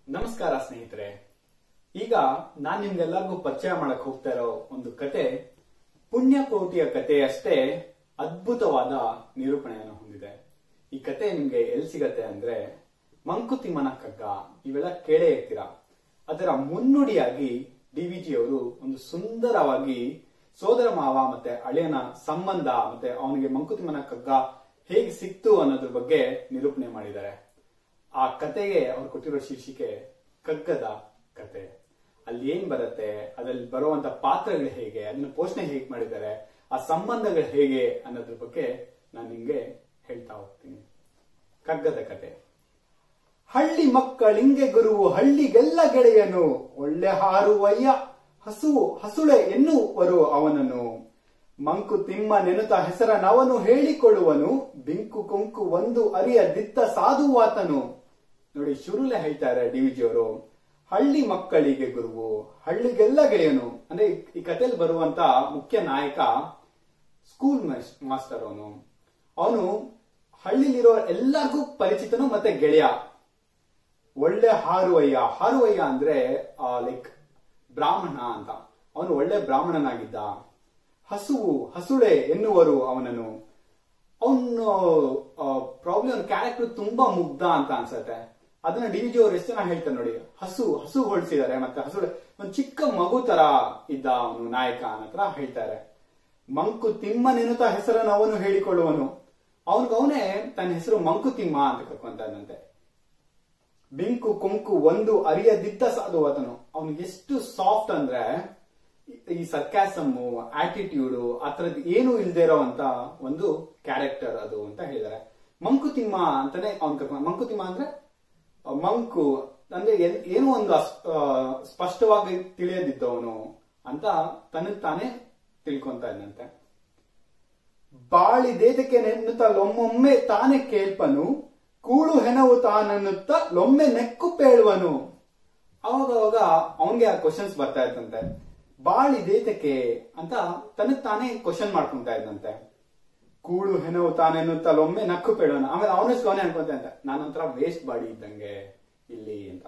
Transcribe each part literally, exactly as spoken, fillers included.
ನಮಸ್ಕಾರ ಸ್ನೇಹಿತರೆ. ಈಗ ನಾನ್ ನಿಮ್ಗೆಲ್ಲರಿಗೂ ಪರಿಚಯ ಮಾಡಕ್ ಹೋಗ್ತಾ ಇರೋ ಒಂದು ಕತೆ ಪುಣ್ಯಕೋಟಿಯ ಕಥೆಯಷ್ಟೇ ಅದ್ಭುತವಾದ ನಿರೂಪಣೆಯನ್ನು ಹೊಂದಿದೆ. ಈ ಕತೆ ನಿಮ್ಗೆ ಎಲ್ಲಿ ಸಿಗತ್ತೆ ಅಂದ್ರೆ ಮಂಕುತಿಮ್ಮನ ಕಗ್ಗ. ಇವೆಲ್ಲ ಕೇಳೇ ಇರ್ತೀರಾ. ಅದರ ಮುನ್ನುಡಿಯಾಗಿ ಡಿ ವಿ ಜಿ ಅವರು ಒಂದು ಸುಂದರವಾಗಿ ಸೋದರ ಮಾವ ಮತ್ತೆ ಅಳಿಯನ ಸಂಬಂಧ ಮತ್ತೆ ಅವನಿಗೆ ಮಂಕುತಿಮ್ಮನ ಕಗ್ಗ ಹೇಗೆ ಸಿಕ್ತು ಅನ್ನೋದ್ರ ಬಗ್ಗೆ ನಿರೂಪಣೆ ಮಾಡಿದ್ದಾರೆ. ಆ ಕತೆಗೆ ಅವ್ರು ಕೊಟ್ಟಿರೋ ಶೀರ್ಷಿಕೆ ಕಗ್ಗದ ಕತೆ. ಅಲ್ಲಿ ಏನ್ ಬರುತ್ತೆ, ಅದ್ರಲ್ಲಿ ಬರುವಂತ ಪಾತ್ರಗಳು ಹೇಗೆ, ಅದನ್ನ ಪೋಷಣೆ ಹೇಗೆ ಮಾಡಿದ್ದಾರೆ, ಆ ಸಂಬಂಧಗಳು ಹೇಗೆ ಅನ್ನೋದ್ರ ಬಗ್ಗೆ ನಾನು ನಿಮ್ಗೆ ಹೇಳ್ತಾ ಹೋಗ್ತೀನಿ. ಕಗ್ಗದ ಕತೆ. ಹಳ್ಳಿ ಮಕ್ಕಳಿಂಗೆ ಗುರುವು ಹಳ್ಳಿಗೆಲ್ಲ ಗೆಳೆಯನು, ಒಳ್ಳೆ ಹಾರುವಯ್ಯ ಹಸುವು ಹಸುಳೆ ಎನ್ನುವರು ಅವನನ್ನು. ಮಂಕುತಿಮ್ಮ ನೆನುತ ಹೆಸರನವನು ಹೇಳಿಕೊಳ್ಳುವನು, ಬಿಂಕು ಕೊಂಕು ಒಂದು ಅರಿಯ ದಿತ್ತ ಸಾಧುವಾತನು. ನೋಡಿ, ಶುರುಲೆ ಹೇಳ್ತಾರೆ ಡಿ ವಿ ಜಿ ಅವರು, ಹಳ್ಳಿ ಮಕ್ಕಳಿಗೆ ಗುರುವು ಹಳ್ಳಿಗೆಲ್ಲ ಗೆಳೆಯನು. ಅಂದ್ರೆ ಈ ಕಥೆಯಲ್ಲಿ ಬರುವಂತ ಮುಖ್ಯ ನಾಯಕ ಸ್ಕೂಲ್ ಮಾಸ್ಟರ್. ಅವನು ಅವನು ಹಳ್ಳಿಲಿರೋ ಎಲ್ಲರಿಗೂ ಪರಿಚಿತನು ಮತ್ತೆ ಗೆಳೆಯ. ಒಳ್ಳೆ ಹಾರುವಯ್ಯ. ಹಾರುವಯ್ಯ ಅಂದ್ರೆ ಲೈಕ್ ಬ್ರಾಹ್ಮಣ ಅಂತ. ಅವನು ಒಳ್ಳೆ ಬ್ರಾಹ್ಮಣನಾಗಿದ್ದ. ಹಸುವು ಹಸುಳೆ ಎನ್ನುವರು ಅವನನ್ನು. ಅವನು ಪ್ರಾಬ್ಲಮ್ ಕ್ಯಾರೆಕ್ಟರ್ ತುಂಬಾ ಮುಗ್ಧ ಅಂತ ಅನ್ಸತ್ತೆ. ಅದನ್ನ ಡಿ ವಿ ಜಿ ಅವರು ಎಷ್ಟು ಜನ ಹೇಳ್ತಾರೆ ನೋಡಿ. ಹಸು ಹಸು ಹೊಡ್ಸಿದ್ದಾರೆ ಮತ್ತೆ ಹಸುಳೆ ಒಂದು ಚಿಕ್ಕ ಮಗು ತರ ಇದ್ದ ಅವನು ನಾಯಕ ಅನ್ನತ್ರ ಹೇಳ್ತಾರೆ. ಮಂಕುತಿಮ್ಮನೆನ್ನುತ್ತ ಹೆಸರನ್ನು ಅವನು ಹೇಳಿಕೊಳ್ಳುವನು. ಅವನಿಗವನೇ ತನ್ನ ಹೆಸರು ಮಂಕುತಿಮ್ಮ ಅಂತ ಕರ್ಕೊಂತ ಇದ್ದಂತೆ. ಬಿಂಕು ಕೊಂಕು ಒಂದು ಅರಿಯದಿದ್ದ ಸಾಧುವಾತನು. ಅವನು ಎಷ್ಟು ಸಾಫ್ಟ್ ಅಂದ್ರೆ ಈ ಸರ್ಕ್ಯಾಸಮ್ ಆಟಿಟ್ಯೂಡ್ ಆ ತರದ್ ಏನು ಇಲ್ದೇ ಇರೋವಂತ ಒಂದು ಕ್ಯಾರೆಕ್ಟರ್ ಅದು ಅಂತ ಹೇಳಿದ್ದಾರೆ. ಮಂಕುತಿಮ್ಮ ಅಂತಾನೆ ಅವ್ನು ಕರ್ಕೊಂಡ. ಮಂಕುತಿಮ್ಮ ಅಂದ್ರೆ ಮಂಕು ಅಂದ್ರೆ ಏನೋ ಒಂದು ಸ್ಪಷ್ಟವಾಗಿ ತಿಳಿಯದಿದ್ದವನು ಅಂತ ತನಗ್ ತಾನೇ ತಿಳ್ಕೊಂತ ಇದ್ದಂತೆ. ಬಾಳಿದೇದಕ್ಕೆ ನೆನ್ನುತ್ತ ಲೊಮ್ಮೊಮ್ಮೆ ತಾನೇ ಕೇಳ್ಪನು, ಕೂಳು ಹೆಣವು ತಾನನ್ನುತ್ತ ಲೊಮ್ಮೆ ನೆಕ್ಕು ಪೇಳುವನು. ಅವಾಗವಾಗ ಅವನ್ಗೆ ಆ ಕ್ವಶನ್ಸ್ ಬರ್ತಾ ಇತ್ತಂತೆ. ಬಾಳಿದೇತಕ್ಕೆ ಅಂತ ತನಗ್ ತಾನೇ ಕ್ವಶನ್ ಮಾಡ್ಕೊಂತ ಇದ್ದಂತೆ. ಕೂಳು ಹೆಣವು ತಾನೆನ್ನುತ್ತ ಲೊಮ್ಮೆ ನಕ್ಕು ಪೇಳುವನು. ಆಮೇಲೆ ಅವನಷ್ಟು ಅವನೇ ಅನ್ಕೊಂತ ಅಂತ, ನಾನೊಂಥರ ವೇಸ್ಟ್ ಬಾಡಿ ಇದ್ದಂಗೆ ಇಲ್ಲಿ ಅಂತ.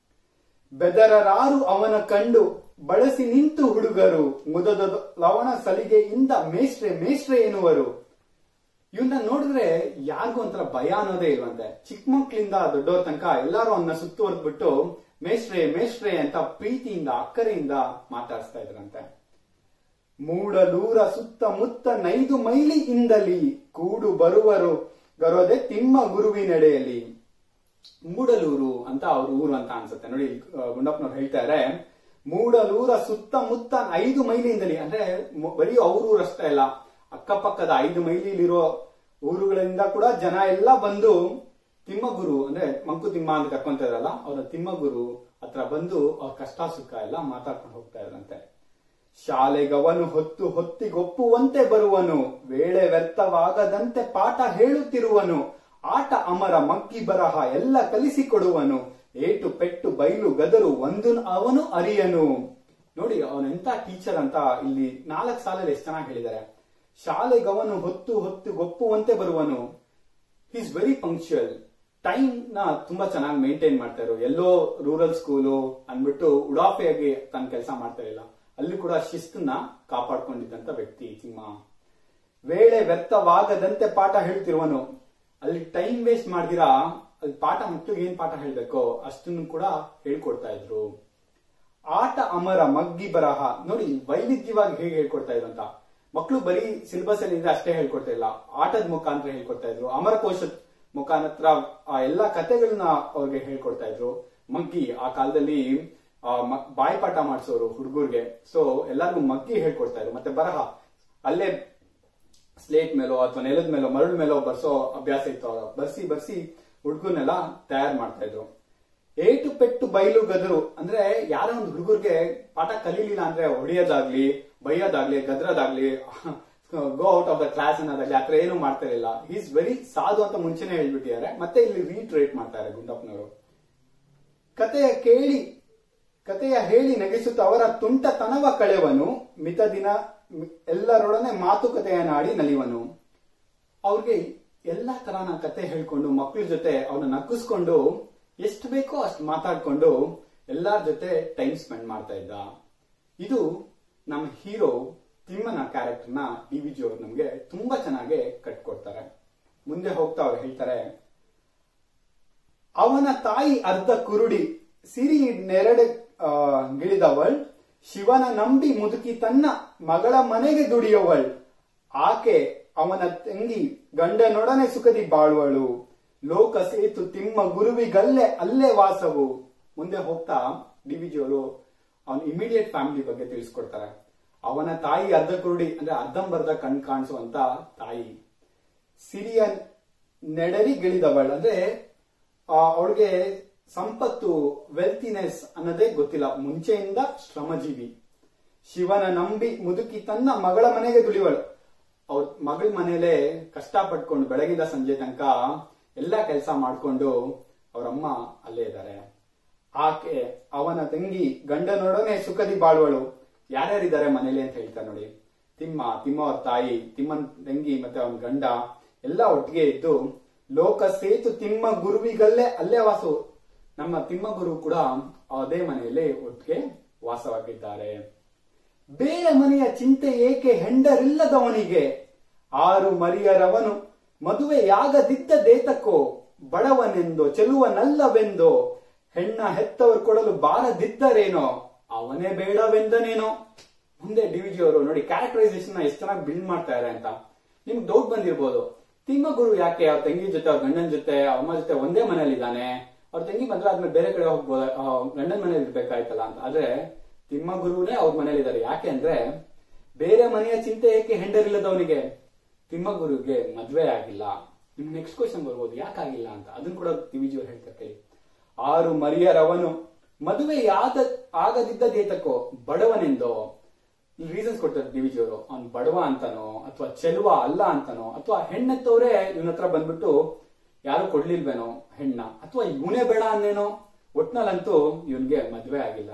ಬೆದರರಾರು ಅವನ ಕಂಡು ಬಳಸಿ ನಿಂತು ಹುಡುಗರು, ಮುದದ ಲವಣ ಸಲಿಗೆಯಿಂದ ಮೇಷ್ಟ್ರೆ ಮೇಷ್ಟ್ರೆ ಎನ್ನುವರು. ಇವನ್ನ ನೋಡಿದ್ರೆ ಯಾರಿಗೂ ಒಂಥರ ಭಯ ಅನ್ನೋದೇ ಇಲ್ವಂತೆ. ಚಿಕ್ಕ ಮಕ್ಳಿಂದ ದೊಡ್ಡವ್ರ ತನಕ ಎಲ್ಲಾರು ಅವನ್ನ ಸುತ್ತುವರೆದ್ಬಿಟ್ಟು ಮೇಷ್ಟ್ರೆ ಮೇಷ್ಟ್ರೆ ಅಂತ ಪ್ರೀತಿಯಿಂದ ಅಕ್ಕರೆಯಿಂದ ಮಾತಾಡಿಸ್ತಾ ಇದ್ರಂತೆ. ಮೂಡಲೂರ ಸುತ್ತಮುತ್ತ ನೈದು ಮೈಲಿ ಇಂದಲಿ ಕೂಡು ಬರುವರು ಗರೋದೆ ತಿಮ್ಮ ಗುರುವಿನೆಡೆಯಲ್ಲಿ. ಮೂಡಲೂರು ಅಂತ ಅವ್ರ ಊರು ಅಂತ ಅನ್ಸುತ್ತೆ ನೋಡಿ. ಗುಂಡಪ್ಪನವ್ರು ಹೇಳ್ತಾರೆ, ಮೂಡಲೂರ ಸುತ್ತಮುತ್ತ ಐದು ಮೈಲಿಯಿಂದಲಿ ಅಂದ್ರೆ ಬರೀ ಅವ್ರ ಊರಷ್ಟೇ ಅಲ್ಲ, ಅಕ್ಕಪಕ್ಕದ ಐದು ಮೈಲಿಲಿರೋ ಊರುಗಳಿಂದ ಕೂಡ ಜನ ಎಲ್ಲ ಬಂದು ತಿಮ್ಮಗುರು ಅಂದ್ರೆ ಮಂಕುತಿಮ್ಮ ಅಂತ ಕರ್ಕೊಂತ ಇದ್ರಲ್ಲ, ಅವ್ರ ತಿಮ್ಮಗುರು ಹತ್ರ ಬಂದು ಅವ್ರ ಕಷ್ಟ ಸುಖ ಎಲ್ಲ ಮಾತಾಡ್ಕೊಂಡು ಹೋಗ್ತಾ ಇದ್ರಂತೆ. ಶಾಲೆಗವನು ಹೊತ್ತು ಹೊತ್ತಿಗೊಪ್ಪುವಂತೆ ಬರುವನು, ವೇಳೆ ವ್ಯರ್ಥವಾಗದಂತೆ ಪಾಠ ಹೇಳುತ್ತಿರುವನು, ಆಟ ಅಮರ ಮಗ್ಗಿ ಬರಹ ಎಲ್ಲ ಕಲಿಸಿಕೊಡುವನು, ಏಟು ಪೆಟ್ಟು ಬೈಲು ಗದರು ಒಂದು ಅವನು ಅರಿಯನು. ನೋಡಿ ಅವನೆಂತ ಟೀಚರ್ ಅಂತ ಇಲ್ಲಿ ನಾಲ್ಕು ಸಾಲಲ್ಲಿ ಎಷ್ಟು ಚೆನ್ನಾಗಿ ಹೇಳಿದ್ದಾರೆ. ಶಾಲೆಗವನು ಹೊತ್ತು ಹೊತ್ತಿಗೊಪ್ಪುವಂತೆ ಬರುವನು. He is very punctual. Time ನ ತುಂಬಾ ಚೆನ್ನಾಗಿ ಮೇಂಟೈನ್ ಮಾಡ್ತಾ ಇರೋ. ಎಲ್ಲೋ ರೂರಲ್ ಸ್ಕೂಲು ಅಂದ್ಬಿಟ್ಟು ಉಡಾಫೆಯಾಗಿ ತನ್ನ ಕೆಲಸ ಮಾಡ್ತಾ ಇಲ್ಲ, ಅಲ್ಲಿ ಕೂಡ ಶಿಸ್ತನ್ನ ಕಾಪಾಡ್ಕೊಂಡಿದ್ದಂತ ವ್ಯಕ್ತಿ ತಿಮ್ಮ. ವೇಳೆ ವ್ಯರ್ಥವಾಗದಂತೆ ಪಾಠ ಹೇಳ್ತಿರುವನು. ಅಲ್ಲಿ ಟೈಮ್ ವೇಸ್ಟ್ ಮಾಡ್ದಿರಾ ಅಲ್ಲಿ ಪಾಠ ಮಕ್ಕಳಿಗೆ ಏನ್ ಪಾಠ ಹೇಳ್ಬೇಕೋ ಅಷ್ಟನ್ನು ಕೂಡ ಹೇಳ್ಕೊಡ್ತಾ ಇದ್ರು. ಆಟ ಅಮರ ಮಗ್ಗಿ ಬರಹ. ನೋಡಿ ವೈವಿಧ್ಯವಾಗಿ ಹೇಗೆ ಹೇಳ್ಕೊಡ್ತಾ ಇದ್ರು ಅಂತ. ಮಕ್ಕಳು ಬರೀ ಸಿಲೆಬಸ್ ಅಲ್ಲಿ ಇದ್ರೆ ಅಷ್ಟೇ ಹೇಳ್ಕೊಡ್ತಾ ಇಲ್ಲ, ಆಟದ ಮುಖಾಂತರ ಹೇಳ್ಕೊಡ್ತಾ ಇದ್ರು. ಅಮರಕೋಶದ ಮುಖಾಂತರ ಆ ಎಲ್ಲಾ ಕಥೆಗಳನ್ನ ಅವ್ರಿಗೆ ಹೇಳ್ಕೊಡ್ತಾ ಇದ್ರು. ಮಗ್ಗಿ ಆ ಕಾಲದಲ್ಲಿ ಬಾಯ್ಪಾಠ ಮಾಡಿಸೋರು ಹುಡುಗರ್ಗೆ. ಸೊ ಎಲ್ಲರಿಗೂ ಮಗ್ಗಿ ಹೇಳ್ಕೊಡ್ತಾ ಇದ್ರು. ಮತ್ತೆ ಬರಹ ಅಲ್ಲೇ ಸ್ಲೇಟ್ ಮೇಲೋ ಅಥವಾ ನೆಲದ ಮೇಲೋ ಮರಳು ಮೇಲೋ ಬರ್ಸೋ ಅಭ್ಯಾಸ ಇತ್ತು. ಬರ್ಸಿ ಬರ್ಸಿ ಹುಡುಗರ್ನೆಲ್ಲ ತಯಾರು ಮಾಡ್ತಾ ಇದ್ರು. ಏಟು ಪೆಟ್ಟು ಬೈಲು ಗದರು ಅಂದ್ರೆ ಯಾರೋ ಒಂದು ಹುಡುಗರ್ಗೆ ಪಾಠ ಕಲೀಲಿಲ್ಲ ಅಂದ್ರೆ ಹೊಡೆಯೋದಾಗ್ಲಿ ಬೈಯೋದಾಗ್ಲಿ ಗದ್ರದಾಗ್ಲಿ go out of the class ಅನ್ನೋದಾಗ್ಲಿ ಆತರ ಏನು ಮಾಡ್ತಾ ಇರಲಿಲ್ಲ. ಈಸ್ ವೆರಿ ಸಾಧು ಅಂತ ಮುಂಚೆನೆ ಹೇಳ್ಬಿಟ್ಟಿದ್ದಾರೆ. ಮತ್ತೆ ಇಲ್ಲಿ ರೀಟ್ರೇಟ್ ಮಾಡ್ತಾರೆ ಗುಂಡಪ್ಪನವರು. ಕತೆಯ ಕೇಳಿ ಕತೆಯ ಹೇಳಿ ನಗಿಸುತ್ತ ಅವರ ತುಂಟತನವ ಕಳೆವನು, ಮಿತ ದಿನ ಎಲ್ಲರೊಡನೆ ಮಾತುಕತೆಯನ್ನಾಡಿ ನಲಿವನು. ಅವ್ರಿಗೆ ಎಲ್ಲಾ ತರನ ಕತೆ ಹೇಳ್ಕೊಂಡು ಮಕ್ಕಳ ಜೊತೆ ಅವನ್ನ ನಕ್ಕಿಸ್ಕೊಂಡು ಎಷ್ಟು ಬೇಕೋ ಅಷ್ಟು ಮಾತಾಡ್ಕೊಂಡು ಎಲ್ಲಾರ ಜೊತೆ ಟೈಮ್ ಸ್ಪೆಂಡ್ ಮಾಡ್ತಾ ಇದ್ದ. ಇದು ನಮ್ಮ ಹೀರೋ ತಿಮ್ಮನ ಕ್ಯಾರೆಕ್ಟರ್ನ ಡಿ ವಿ ಜಿ ಅವರು ನಮ್ಗೆ ತುಂಬಾ ಚೆನ್ನಾಗಿ ಕಟ್ಕೊಡ್ತಾರೆ. ಮುಂದೆ ಹೋಗ್ತಾ ಅವ್ರು ಹೇಳ್ತಾರೆ, ಅವನ ತಾಯಿ ಅರ್ಧ ಕುರುಡಿ, ಸಿರಿ ನೆರಡೆ ಗಿಳಿದವಳ್, ಶಿವನ ನಂಬಿ ಮುದುಕಿ ತನ್ನ ಮಗಳ ಮನೆಗೆ ದುಡಿಯುವಳ್, ಆಕೆ ಅವನ ತಂಗಿ ಗಂಡನೊಡನೆ ಸುಖದಿ ಬಾಳುವಳು, ಲೋಕ ಸೇತು ತಿಮ್ಮ ಗುರುವಿಗಲ್ಲೇ ಅಲ್ಲೇ ವಾಸವು. ಮುಂದೆ ಹೋಗ್ತಾ ಡಿ ವಿ ಜಿ ಅವರು ಅವನ ಇಮಿಡಿಯೇಟ್ ಫ್ಯಾಮಿಲಿ ಬಗ್ಗೆ ತಿಳಿಸ್ಕೊಡ್ತಾರೆ. ಅವನ ತಾಯಿ ಅರ್ಧ ಕುರುಡಿ ಅಂದ್ರೆ ಅರ್ಧಂಬರ್ಧ ಕಣ್ ಕಾಣಿಸುವಂತ ತಾಯಿ, ಸಿರಿಯ ನೆಡರಿಗಿಳಿದವಳು ಅಂದ್ರೆ ಅವಳಿಗೆ ಸಂಪತ್ತು ವೆಲ್ತಿನೆಸ್ ಅನ್ನೋದೇ ಗೊತ್ತಿಲ್ಲ, ಮುಂಚೆಯಿಂದ ಶ್ರಮಜೀವಿ. ಶಿವನ ನಂಬಿ ಮುದುಕಿ ತನ್ನ ಮಗಳ ಮನೆಗೆ ದುಡಿವಳು, ಅವ್ರ ಮಗಳ ಮನೇಲೆ ಕಷ್ಟ ಪಟ್ಕೊಂಡು ಬೆಳಗಿಂದ ಸಂಜೆ ತನಕ ಎಲ್ಲಾ ಕೆಲಸ ಮಾಡ್ಕೊಂಡು ಅವರಮ್ಮ ಅಲ್ಲೇ ಇದ್ದಾರೆ. ಆಕೆ ಅವನ ತಂಗಿ ಗಂಡನೊಡನೆ ಸುಖದಿ ಬಾಳುವಳು. ಯಾರ್ಯಾರಿದ್ದಾರೆ ಮನೇಲಿ ಅಂತ ಹೇಳ್ತಾರೆ ನೋಡಿ, ತಿಮ್ಮ, ತಿಮ್ಮ ಅವ್ರ ತಾಯಿ, ತಿಮ್ಮನ್ ತಂಗಿ ಮತ್ತೆ ಅವನ ಗಂಡ ಎಲ್ಲ ಒಟ್ಟಿಗೆ ಇದ್ದು, ಲೋಕ ಸೇತು ತಿಮ್ಮ ಗುರುವಿಗಲ್ಲೇ ಅಲ್ಲೇ ವಾಸು. ನಮ್ಮ ತಿಮ್ಮ ಗುರು ಕೂಡ ಅದೇ ಮನೆಯಲ್ಲಿ ಒಟ್ಟಿಗೆ ವಾಸವಾಗಿದ್ದಾರೆ. ಬೇರೆ ಮನೆಯ ಚಿಂತೆ ಏಕೆ ಹೆಂಡರಿಲ್ಲದವನಿಗೆ, ಆರು ಮರಿಯರವನು ಮದುವೆಯಾಗದಿದ್ದ ದೇತಕ್ಕೋ, ಬಡವನೆಂದೋ ಚೆಲುವನಲ್ಲವೆಂದೋ, ಹೆಣ್ಣ ಹೆತ್ತವರು ಕೊಡಲು ಬಾರದಿದ್ದರೇನೋ, ಅವನೇ ಬೇಡವೆಂದನೇನೋ. ಮುಂದೆ ಡಿ ವಿ ಜಿ ಅವರು ನೋಡಿ ಕ್ಯಾರೆಕ್ಟರೈಸೇಷನ್ ಎಷ್ಟು ಚೆನ್ನಾಗಿ ಬಿಲ್ಡ್ ಮಾಡ್ತಾ ಇದ್ದಾರೆ ಅಂತ. ನಿಮ್ಗೆ ಡೌಟ್ ಬಂದಿರ್ಬೋದು, ತಿಮ್ಮ ಗುರು ಯಾಕೆ ಅವ್ರ ತಂಗಿ ಜೊತೆ ಅವ್ರ ಗಂಡನ ಜೊತೆ ಅವ್ರ ಅಮ್ಮ ಜೊತೆ ಒಂದೇ ಮನೇಲಿ ಇದ್ದಾನೆ, ಅವ್ರ ತಂಗಿ ಮದ್ವೆ ಆದ್ಮೇಲೆ ಬೇರೆ ಕಡೆ ಹೋಗ್ಬೋದ, ಗಂಡನ ಮನೇಲಿ ಇರ್ಬೇಕಾಯ್ತಲ್ಲ ಅಂತ. ಆದ್ರೆ ತಿಮ್ಮ ಗುರುನೇ ಅವ್ರ ಮನೇಲಿ ಇದ್ದಾರೆ. ಯಾಕೆ ಅಂದ್ರೆ ಬೇರೆ ಮನೆಯ ಚಿಂತೆ ಏಕೆ ಹೆಂಡರಿಲ್ಲದವನಿಗೆ, ತಿಮ್ಮ ಗುರುಗೆ ಮದ್ವೆ ಆಗಿಲ್ಲ. ನಿಮ್ ನೆಕ್ಸ್ಟ್ ಕ್ವಶನ್ ಬರ್ಬೋದು ಯಾಕಾಗಿಲ್ಲ ಅಂತ, ಅದನ್ನ ಕೂಡ ಡಿ ವಿ ಜಿ ಅವ್ರು ಹೇಳ್ತಾರೆ. ಆರು ಮರಿಯರವನು ಮದುವೆ ಯಾದ ಆಗದಿದ್ದ ದೇತಕ್ಕೋ, ಬಡವನೆಂದೋ ರೀಸನ್ಸ್ ಕೊಡ್ತಾರೆ ಡಿ ವಿ ಜಿ ಅವರು. ಅವ್ನ್ ಬಡವ ಅಂತಾನೋ ಅಥವಾ ಚೆಲುವ ಅಲ್ಲ ಅಂತಾನೋ, ಅಥವಾ ಹೆಣ್ಣೆತ್ತವ್ರೆ ಇವನ ಹತ್ರ ಬಂದ್ಬಿಟ್ಟು ಯಾರು ಕೊಡ್ಲಿಲ್ವೇನೋ ಹೆಣ್ಣ, ಅಥವಾ ಇವನೇ ಬೇಡ ಅನ್ನೇನೋ, ಒಟ್ನಲ್ಲಂತೂ ಇವನ್ಗೆ ಮದ್ವೆ ಆಗಿಲ್ಲ.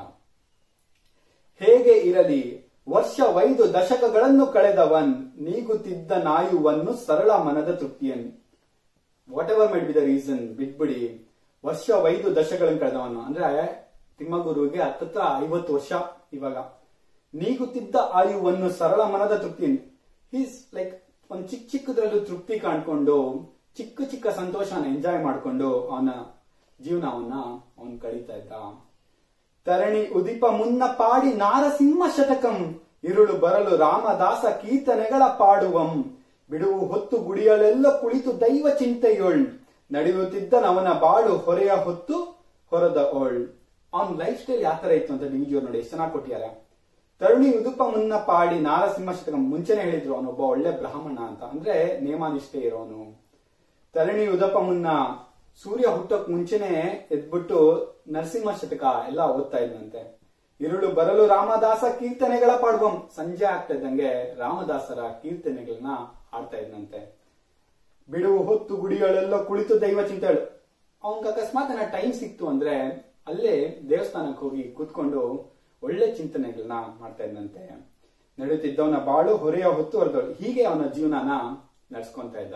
ಹೇಗೆ ಇರಲಿ ವರ್ಷವೈದು ದಶಕಗಳನ್ನು ಕಳೆದವನ್, ನೀಗುತ್ತಿದ್ದ ನಾಯುವನ್ನು ಸರಳ ಮನದ ತೃಪ್ತಿಯನ್. Whatever might be the reason, ಬಿಟ್ಬಿಡಿ. ವರ್ಷವೈದು ದಶಕಗಳನ್ನು ಕಳೆದವನು ಅಂದ್ರೆ ತಿಮ್ಮಗುರುಗೆ ಹತ್ತತ್ರ ಐವತ್ತು ವರ್ಷ ಇವಾಗ. ನೀಗುತ್ತಿದ್ದ ಆಯುವನ್ನು ಸರಳ ಮನದ ತೃಪ್ತಿ, ಹೀಸ್ ಲೈಕ್ ಒಂದ್ ಚಿಕ್ಕ ಚಿಕ್ಕದ್ರಲ್ಲೂ ತೃಪ್ತಿ ಕಾಣ್ಕೊಂಡು ಚಿಕ್ಕ ಚಿಕ್ಕ ಸಂತೋಷನ ಎಂಜಾಯ್ ಮಾಡ್ಕೊಂಡು ಅವನ ಜೀವನವನ್ನ ಅವನ್ ಕಳೀತಾ ಇದ್ದ. ತರಣಿ ಉದಿಪ ಮುನ್ನ ಪಾಡಿ ನಾರಸಿಂಹ ಶತಕಂ, ಇರುಳು ಬರಲು ರಾಮದಾಸ ಕೀರ್ತನೆಗಳ ಪಾಡುವಂ, ಬಿಡುವು ಹೊತ್ತು ಗುಡಿಯಲೆಲ್ಲ ಕುಳಿತು ದೈವ ಚಿಂತೆಯೊಳ್, ನಡೆಯುತ್ತಿದ್ದನವನ ಬಾಳು ಹೊರೆಯ ಹೊತ್ತು ಹೊರದ ಓಳ್. ಅವನ್ ಲೈಫ್ ಸ್ಟೈಲ್ ಯಾವ ತರ ಇತ್ತು ಅಂತ ಡಿ ವಿ ಜಿ ಅವ್ರು ನೋಡಿ ಎಷ್ಟು ಚೆನ್ನಾಗಿ ಕೊಟ್ಟಿದ್ದಾರೆ. ತರುಣಿ ಉದುಪ ಮುನ್ನ ಪಾಡಿ ನಾರಸಿಂಹ ಶತಕಂ, ಮುಂಚೆನೆ ಹೇಳಿದ್ರು ಅವನೊಬ್ಬ ಒಳ್ಳೆ ಬ್ರಾಹ್ಮಣ ಅಂತ, ಅಂದ್ರೆ ನೇಮಾನಿಷ್ಠೆ ಇರೋನು. ತರುಣಿ ಉದಪ ಮುನ್ನ, ಸೂರ್ಯ ಹುಟ್ಟೋಕ್ ಮುಂಚೆನೆ ಎದ್ಬಿಟ್ಟು ನರಸಿಂಹ ಶತಕ ಎಲ್ಲ ಓದ್ತಾ ಇದ್ದಂತೆ. ಇರುಳು ಬರಲು ರಾಮದಾಸ ಕೀರ್ತನೆಗಳ ಪಾಡುವಂ, ಸಂಜೆ ಆಗ್ತಾ ಇದ್ದಂಗೆ ರಾಮದಾಸರ ಕೀರ್ತನೆಗಳನ್ನ ಆಡ್ತಾ ಇದ್ದಂತೆ. ಬಿಡುವು ಹೊತ್ತು ಗುಡಿಗಳೆಲ್ಲ ಕುಳಿತು ದೈವ ಚಿಂತೆಗಳು, ಅವನ್ಗೆ ಅಕಸ್ಮಾತ್ ಟೈಮ್ ಸಿಕ್ತು ಅಂದ್ರೆ ಅಲ್ಲೇ ದೇವಸ್ಥಾನಕ್ಕೆ ಹೋಗಿ ಕೂತ್ಕೊಂಡು ಒಳ್ಳೆ ಚಿಂತನೆಗಳನ್ನ ಮಾಡ್ತಾ ಇದ್ದಂತೆ. ನಡೆಯುತ್ತಿದ್ದವನ ಬಾಳು ಹೊರೆಯ ಹೊತ್ತು ಹೊರದವಳು, ಹೀಗೆ ಅವನ ಜೀವನನ ನಡ್ಸ್ಕೊಂತ ಇದ್ದ.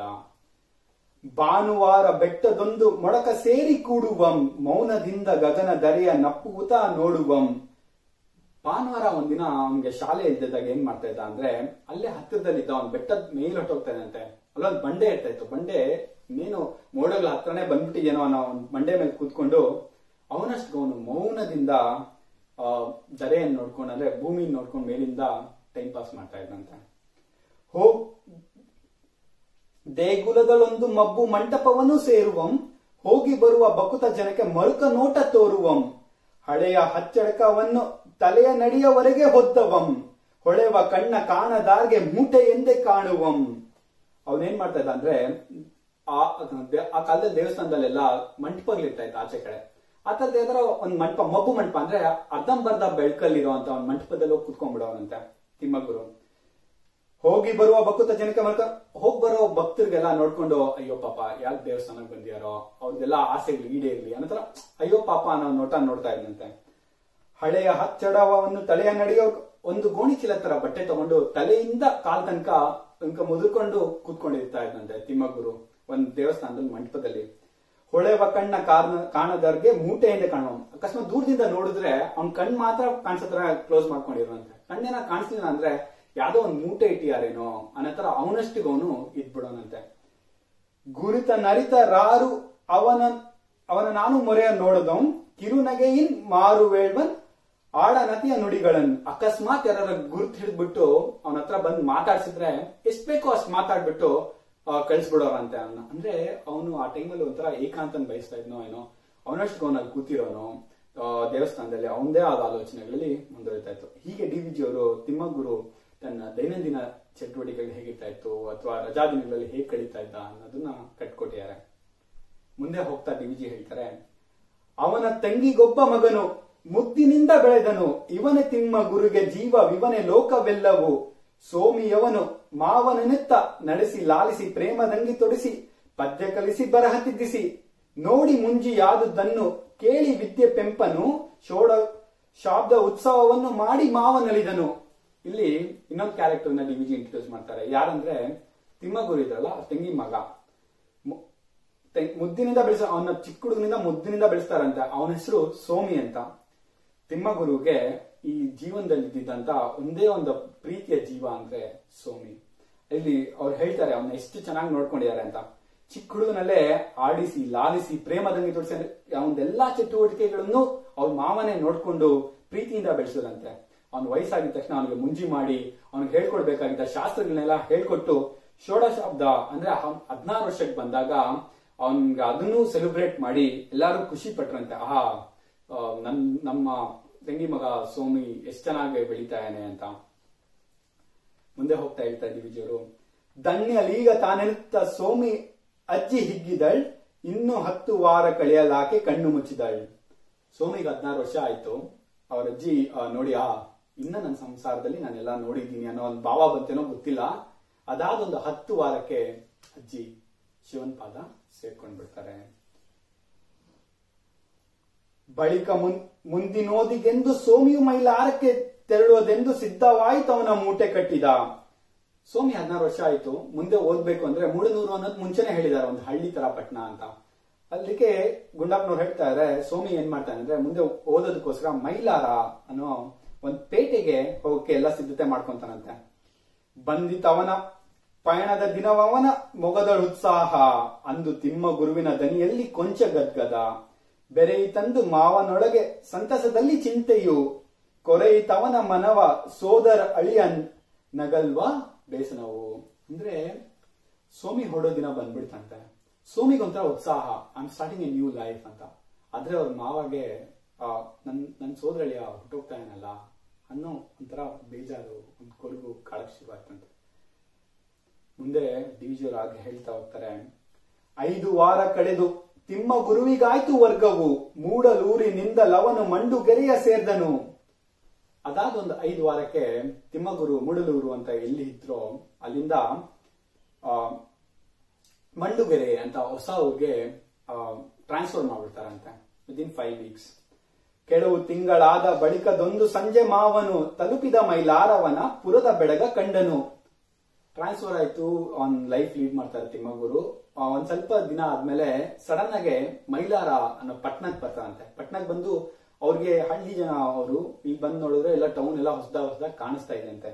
ಭಾನುವಾರ ಬೆಟ್ಟದೊಂದು ಮೊಳಕ ಸೇರಿ ಕೂಡುವಂ, ಮೌನದಿಂದ ಗಗನ ದರೆಯ ನಪ್ಪುವುತ ನೋಡುವಂ. ಭಾನುವಾರ ಒಂದಿನ ಅವನ್ಗೆ ಶಾಲೆ ಇದ್ದಾಗ ಏನ್ ಮಾಡ್ತಾ ಇದ್ದ ಅಂದ್ರೆ ಅಲ್ಲೇ ಹತ್ತಿರದಲ್ಲಿದ್ದ ಅವ್ನ್ ಬೆಟ್ಟದ ಮೇಲ್ ಹೊಟ್ಟೋಗ್ತಾ ಇದ್ದಂತೆ. ಅಲ್ಲೊಂದ್ ಬಂಡೆ ಇರ್ತಾ ಇತ್ತು, ಬಂಡೆ ಇನ್ನೇನು ಮೋಡಗಳ ಹತ್ರನೇ ಬಂದ್ಬಿಟ್ಟಿದೇನೋ ಅನ್ನೋ ಒಂದ್ ಬಂಡೆ ಮೇಲೆ ಕೂತ್ಕೊಂಡು ಅವನಷ್ಟು ಅವನು ಮೌನದಿಂದ ಆ ಧರೆಯನ್ನು ನೋಡ್ಕೊಂಡು ಅಂದ್ರೆ ಭೂಮಿ ನೋಡ್ಕೊಂಡು ಮೇಲಿಂದ ಟೈಮ್ ಪಾಸ್ ಮಾಡ್ತಾ ಇದ್ದಂತೆ. ಹೋ ದೇಗುಲದಲ್ಲೊಂದು ಮಬ್ಬು ಮಂಟಪವನ್ನು ಸೇರುವಂ, ಹೋಗಿ ಬರುವ ಬಕುತ ಜನಕ್ಕೆ ಮರುಕ ನೋಟ ತೋರುವಂ, ಹಳೆಯ ಹಚ್ಚಡಕವನ್ನು ತಲೆಯ ನಡಿಯವರೆಗೆ ಹೊದ್ದವಂ, ಹೊಳೆವ ಕಣ್ಣ ಕಾಣದಾರ್ಗೆ ಮೂಟೆ ಎಂದೇ ಕಾಣುವಂ. ಅವನೇನ್ ಮಾಡ್ತಾ ಇದ್ದ ಅಂದ್ರೆ ಆ ಆ ಕಾಲದ ದೇವಸ್ಥಾನದಲ್ಲೆಲ್ಲ ಮಂಟಪಗಳಿರ್ತಾ ಇತ್ತು ಆಚೆ ಕಡೆ. ಆ ತರದ ಯಾವ್ದಾರ ಒಂದ್ ಮಂಟಪ, ಮಬ್ಬು ಮಂಟಪ ಅಂದ್ರೆ ಅರ್ಧಂಬರ್ಧ ಬೆಳ್ಕಲ್ಲಿರುವಂತ ಒಂದ್ ಮಂಟಪದಲ್ಲಿ ಹೋಗಿ ಕುತ್ಕೊಂಡ್ಬಿಡವನಂತೆ ತಿಮ್ಮಗುರು. ಹೋಗಿ ಬರುವ ಬಕುತ ಜನಕ್ಕೆ ಮರುಕ, ಹೋಗ್ ಬರೋ ಭಕ್ತರಿಗೆಲ್ಲ ನೋಡ್ಕೊಂಡು ಅಯ್ಯೋ ಪಾಪ ಯಾಕೆ ದೇವಸ್ಥಾನಕ್ಕೆ ಬಂದಿಯಾರೋ, ಅವ್ರಿಗೆಲ್ಲ ಆಸೆಗಳು ಈಡೇರ್ಲಿ ಅನ್ನೋ ಅಯ್ಯೋ ಪಾಪ ಅನ್ನೋ ನೋಟ ನೋಡ್ತಾ ಇದ್ದಂತೆ. ಹಳೆಯ ಹಚ್ಚಡವನ್ನು ತಲೆಯ ನಡೆಯೋ ಒಂದು ಗೋಣಿ ಚೀಲ ತರ ಬಟ್ಟೆ ತಗೊಂಡು ತಲೆಯಿಂದ ಕಾಲ್ ತನಕ ತನಕ ಮುದುರ್ಕೊಂಡು ಕೂತ್ಕೊಂಡಿರ್ತಾ ಇದ್ದಂತೆ ತಿಮ್ಮಗುರು ಒಂದ್ ದೇವಸ್ಥಾನದಲ್ಲಿ ಮಂಟಪದಲ್ಲಿ. ಹೊಳೆವ ಕಣ್ಣ ಕಾರಣ ಕಾಣದರ್ಗೆ ಮೂಟೆಯಿಂದ ಕಾಣುವ. ಅಕಸ್ಮಾತ್ ದೂರದಿಂದ ನೋಡಿದ್ರೆ ಅವ್ನ್ ಕಣ್ ಮಾತ್ರ ಕಾಣಿಸತ್ರ ಕ್ಲೋಸ್ ಮಾಡ್ಕೊಂಡಿರುವಂತೆ, ಕಣ್ಣೇನ ಕಾಣಿಸ್ಲಿಲ್ಲ ಅಂದ್ರೆ ಯಾವ್ದೋ ಒಂದ್ ಮೂಟೆ ಇಟ್ಟಿಯಾರೇನೋ ಅನ್ನೋ ತರ ಅವನಷ್ಟಿಗೆ ಅವನು ಇದ್ಬಿಡೋನಂತೆ. ಗುರಿತ ನರಿತ ರಾರು ಅವನ ಅವನ ನಾನು ಮೊರೆಯ ನೋಡದವನ್ ಕಿರುನಗೆಯಿನ್ ಮಾರುವೇಳ್ವನ್ ಆಡ ನತಿಯ ನುಡಿಗಳನ್. ಅಕಸ್ಮಾತ್ ಯಾರ ಗುರುತ್ ಹಿಡಿದ್ಬಿಟ್ಟು ಅವನ ಹತ್ರ ಬಂದ್ ಮಾತಾಡ್ಸಿದ್ರೆ ಎಷ್ಟ್ ಬೇಕೋ ಅಷ್ಟ್ ಮಾತಾಡ್ಬಿಟ್ಟು ಕಳ್ಸ್ಬಿಡೋರಂತೆ ಅವನ್ನ. ಅಂದ್ರೆ ಅವನು ಆ ಟೈಮಲ್ಲಿ ಒಂಥರ ಏಕಾಂತನ್ ಬಯಸ್ತಾ ಇದ್ನೋ ಏನೋ, ಅವನಷ್ಟು ಅವನಲ್ಲಿ ಕೂತಿರೋನು ದೇವಸ್ಥಾನದಲ್ಲಿ ಅವನದೇ ಆದ ಆಲೋಚನೆಗಳಲ್ಲಿ ಮುಂದುವರಿತಾ ಇತ್ತು. ಹೀಗೆ ಡಿ ವಿ ಜಿ ಅವರು ತಿಮ್ಮಗುರು ತನ್ನ ದೈನಂದಿನ ಚಟುವಟಿಕೆಗಳು ಹೇಗಿರ್ತಾ ಇತ್ತು ಅಥವಾ ರಜಾ ದಿನಗಳಲ್ಲಿ ಹೇಗೆ ಕಳೀತಾ ಇದ್ದ ಅನ್ನೋದನ್ನ ಕಟ್ಕೊಟ್ಟಿದ್ದಾರೆ. ಮುಂದೆ ಹೋಗ್ತಾ ಡಿ ವಿ ಜಿ ಹೇಳ್ತಾರೆ, ಅವನ ತಂಗಿಗೊಬ್ಬ ಮಗನು ಮುದ್ದಿನಿಂದ ಬೆಳೆದನು, ಇವನೇ ತಿಮ್ಮ ಗುರುಗೆ ಜೀವ ವಿವನೆ ಲೋಕವೆಲ್ಲವೂ. ಸೋಮಿಯವನು ಮಾವನನೆತ್ತ ನಡೆಸಿ ಲಾಲಿಸಿ ಪ್ರೇಮದಂಗಿ ತೊಡಿಸಿ ಪದ್ಯ ಕಲಿಸಿ ಬರಹ ತಿದ್ದಿಸಿ ನೋಡಿ ಮುಂಜಿಯಾದುದನ್ನು ಕೇಳಿ ವಿದ್ಯೆ ಪೆಂಪನು ಶೋಡ ಶಾಬ್ದ ಉತ್ಸವವನ್ನು ಮಾಡಿ ಮಾವನಲಿದನು. ಇಲ್ಲಿ ಇನ್ನೊಂದು ಕ್ಯಾರೆಕ್ಟರ್ ನ ಡಿವಿಜಿ ಇಂಟ್ರೊಡ್ಯೂಸ್ ಮಾಡ್ತಾರೆ. ಯಾರಂದ್ರೆ ತಿಮ್ಮಗುರು ಇದ್ರಲ್ಲ ತಂಗಿ ಮಗ, ಮುದ್ದಿನಿಂದ ಬೆಳೆಸ ಅವನ ಚಿಕ್ಕ ಹುಡುಗನಿಂದ ಮುದ್ದಿನಿಂದ ಬೆಳೆಸ್ತಾರಂತೆ. ಅವನ ಹೆಸರು ಸೋಮಿ ಅಂತ. ತಿಮ್ಮಗುರುಗೆ ಈ ಜೀವನದಲ್ಲಿ ಇದ್ದಿದ್ದಂತ ಒಂದೇ ಒಂದು ಪ್ರೀತಿಯ ಜೀವ ಅಂದ್ರೆ ಸೋಮಿ. ಇಲ್ಲಿ ಅವ್ರು ಹೇಳ್ತಾರೆ ಅವನ್ನ ಎಷ್ಟು ಚೆನ್ನಾಗಿ ನೋಡ್ಕೊಂಡಿದ್ದಾರೆ ಅಂತ. ಚಿಕ್ಕ ಹುಡುಗನಲ್ಲೇ ಆಡಿಸಿ ಲಾಲಿಸಿ ಪ್ರೇಮದಂಗಿ ತೋರಿಸಿ ಅವನದೆಲ್ಲಾ ಚಟುವಟಿಕೆಗಳನ್ನು ಅವ್ರ ಮಾವನೇ ನೋಡ್ಕೊಂಡು ಪ್ರೀತಿಯಿಂದ ಬೆಳೆಸೋದಂತೆ. ಅವ್ನ ವಯಸ್ಸಾಗಿದ ತಕ್ಷಣ ಅವನಿಗೆ ಮುಂಜಿ ಮಾಡಿ ಅವ್ನಿಗೆ ಹೇಳ್ಕೊಡ್ಬೇಕಾಗಿದ್ದ ಶಾಸ್ತ್ರಗಳನ್ನೆಲ್ಲ ಹೇಳ್ಕೊಟ್ಟು ಷೋಡಶಾಬ್ದ ಅಂದ್ರೆ ಹದಿನಾರು ವರ್ಷಕ್ಕೆ ಬಂದಾಗ ಅವನ್ಗೆ ಅದನ್ನು ಸೆಲೆಬ್ರೇಟ್ ಮಾಡಿ ಎಲ್ಲಾರು ಖುಷಿ ಪಟ್ರಂತೆ. ಆಹಾ ನನ್ ನಮ್ಮ ತಂಗಿ ಮಗ ಸೋಮಿ ಎಷ್ಟ್ ಚೆನ್ನಾಗಿ ಬೆಳೀತಾ ಇದ್ದಾನೆ ಅಂತ. ಮುಂದೆ ಹೋಗ್ತಾ ಹೇಳ್ತಾ ಡಿ ವಿ ಜಿ ಅವರು, ಧನ್ಯಲೀಗ ತಾನೆತ್ತ ಸೋಮಿ ಅಜ್ಜಿ ಹಿಗ್ಗಿದಳ್, ಇನ್ನು ಹತ್ತು ವಾರ ಕಳೆಯಲಾಕೆ ಕಣ್ಣು ಮುಚ್ಚಿದಳ್. ಸೋಮಿಗೆ ಹದಿನಾರು ವರ್ಷ ಆಯ್ತು. ಅವ್ರ ಅಜ್ಜಿ ನೋಡಿ ಆ ಇನ್ನ ನನ್ನ ಸಂಸಾರದಲ್ಲಿ ನಾನೆಲ್ಲ ನೋಡಿದ್ದೀನಿ ಅನ್ನೋ ಒಂದು ಭಾವ ಬಂತೇನೋ ಗೊತ್ತಿಲ್ಲ. ಅದಾದ ಒಂದು ಹತ್ತು ವಾರಕ್ಕೆ ಅಜ್ಜಿ ಶಿವನ್ ಪಾದ ಸೇರ್ಕೊಂಡ್ ಬಿಡ್ತಾರೆ. ಬಳಿಕ ಮುಂದಿನೋದಿಗೆಂದು ಸೋಮಿಯು ಮೈಲಾರಕ್ಕೆ ತೆರಳುವುದೆಂದು ಸಿದ್ಧವಾಯ್ತು ಅವನ ಮೂಟೆ ಕಟ್ಟಿದ. ಸೋಮಿ ಹದಿನಾರು ವರ್ಷ ಆಯ್ತು, ಮುಂದೆ ಓದ್ಬೇಕು ಅಂದ್ರೆ ಮೂಡನೂರು ಅನ್ನೋದು ಮುಂಚೆನೆ ಹೇಳಿದ್ದಾರೆ, ಒಂದು ಹಳ್ಳಿ ತರ ಪಟ್ಟಣ ಅಂತ. ಅಲ್ಲಿಗೆ ಗುಂಡಪ್ಪನವ್ರು ಹೇಳ್ತಾ ಇದ್ದಾರೆ ಸೋಮಿ ಏನ್ ಮಾಡ್ತಾನೆ ಅಂದ್ರೆ ಮುಂದೆ ಓದೋದಕ್ಕೋಸ್ಕರ ಮೈಲಾರ ಅನ್ನೋ ಒಂದ್ ಪೇಟೆಗೆ ಹೋಗಕ್ಕೆ ಎಲ್ಲ ಸಿದ್ಧತೆ ಮಾಡ್ಕೊಂತಾನಂತೆ. ಬಂದಿತವನ ಪಯಣದ ದಿನವವನ ಮೊಗದಳ ಉತ್ಸಾಹ, ಅಂದು ತಿಮ್ಮ ಗುರುವಿನ ದನಿಯಲ್ಲಿ ಕೊಂಚ ಗದ್ಗದ. ಬೆರೆಯಿತಂದು ಮಾವನೊಳಗೆ ಸಂತಸದಲ್ಲಿ ಚಿಂತೆಯು, ಕೊರೆಯಿತವನ ಮನವ ಸೋದರ ಅಳಿಯನ್ ನಗಲ್ವಾ ಬೇಸನವು. ಅಂದ್ರೆ ಸೋಮಿ ಹೊಡೋ ದಿನ ಬಂದ್ಬಿಡ್ತಂತೆ. ಸೋಮಿಗೊಂಥರ ಉತ್ಸಾಹ, I am starting a new life ಅಂತ. ಆದ್ರೆ ಅವ್ರ ಮಾವಾಗೆ ನನ್ ನನ್ ಸೋದರಳಿಯ ಹುಟ್ಟೋಗ್ತಾ ಏನಲ್ಲ ಅನ್ನೋ ಒಂಥರ ಬೇಜಾರು, ಒಂದ್ ಕೊರಗು ಕಾಳಕ್ ಶುರು ಆಯ್ತಂತೆ. ಮುಂದೆ ಡಿವಿಜಿಯವರು ಆಗ ಹೇಳ್ತಾ ಹೋಗ್ತಾರೆ, ಐದು ವಾರ ಕಳೆದು ತಿಮ್ಮ ಗುರುವಿಗಾಯ್ತು ವರ್ಗವು, ಮೂಡಲೂರಿನಿಂದ ಲವನು ಮಂಡುಗೆರೆಯ ಸೇರ್ದನು. ಅದಾದ ಒಂದು ಐದು ವಾರಕ್ಕೆ ತಿಮ್ಮಗುರು ಮೂಡಲೂರು ಅಂತ ಎಲ್ಲಿ ಇದ್ರೋ ಅಲ್ಲಿಂದ ಆ ಮಂಡುಗೆರೆ ಅಂತ ಹೊಸ ಊರಿಗೆ ಟ್ರಾನ್ಸ್ಫರ್ ಮಾಡ್ಬಿಡ್ತಾರಂತೆ ವಿದಿನ್ ಫೈವ್ ವೀಕ್ಸ್. ಕೆಲವು ತಿಂಗಳಾದ ಬಳಿಕದೊಂದು ಸಂಜೆ ಮಾವನು ತಲುಪಿದ ಮೈಲಾರವನ ಪುರದ ಬೆಳಗ ಕಂಡನು. ಟ್ರಾನ್ಸ್ಫರ್ ಆಯ್ತು, ಅವನ್ ಲೈಫ್ ಲೀಡ್ ಮಾಡ್ತಾರೆ ತಿಮ್ಮಗುರು. ಒಂದ್ ಸ್ವಲ್ಪ ದಿನ ಆದ್ಮೇಲೆ ಸಡನ್ ಆಗಿ ಮೈಲಾರ ಅನ್ನೋ ಪಟ್ನಕ್ ಬರ್ತಾರಂತೆ. ಪಟ್ನಕ್ ಬಂದು ಅವ್ರಿಗೆ ಹಳ್ಳಿ ಜನ ಅವರು ಇಲ್ಲಿ ಬಂದ್ ನೋಡಿದ್ರೆ ಎಲ್ಲ ಟೌನ್ ಎಲ್ಲ ಹೊಸದ ಹೊಸದಾಗ ಕಾಣಿಸ್ತಾ ಇದೆ ಅಂತೆ.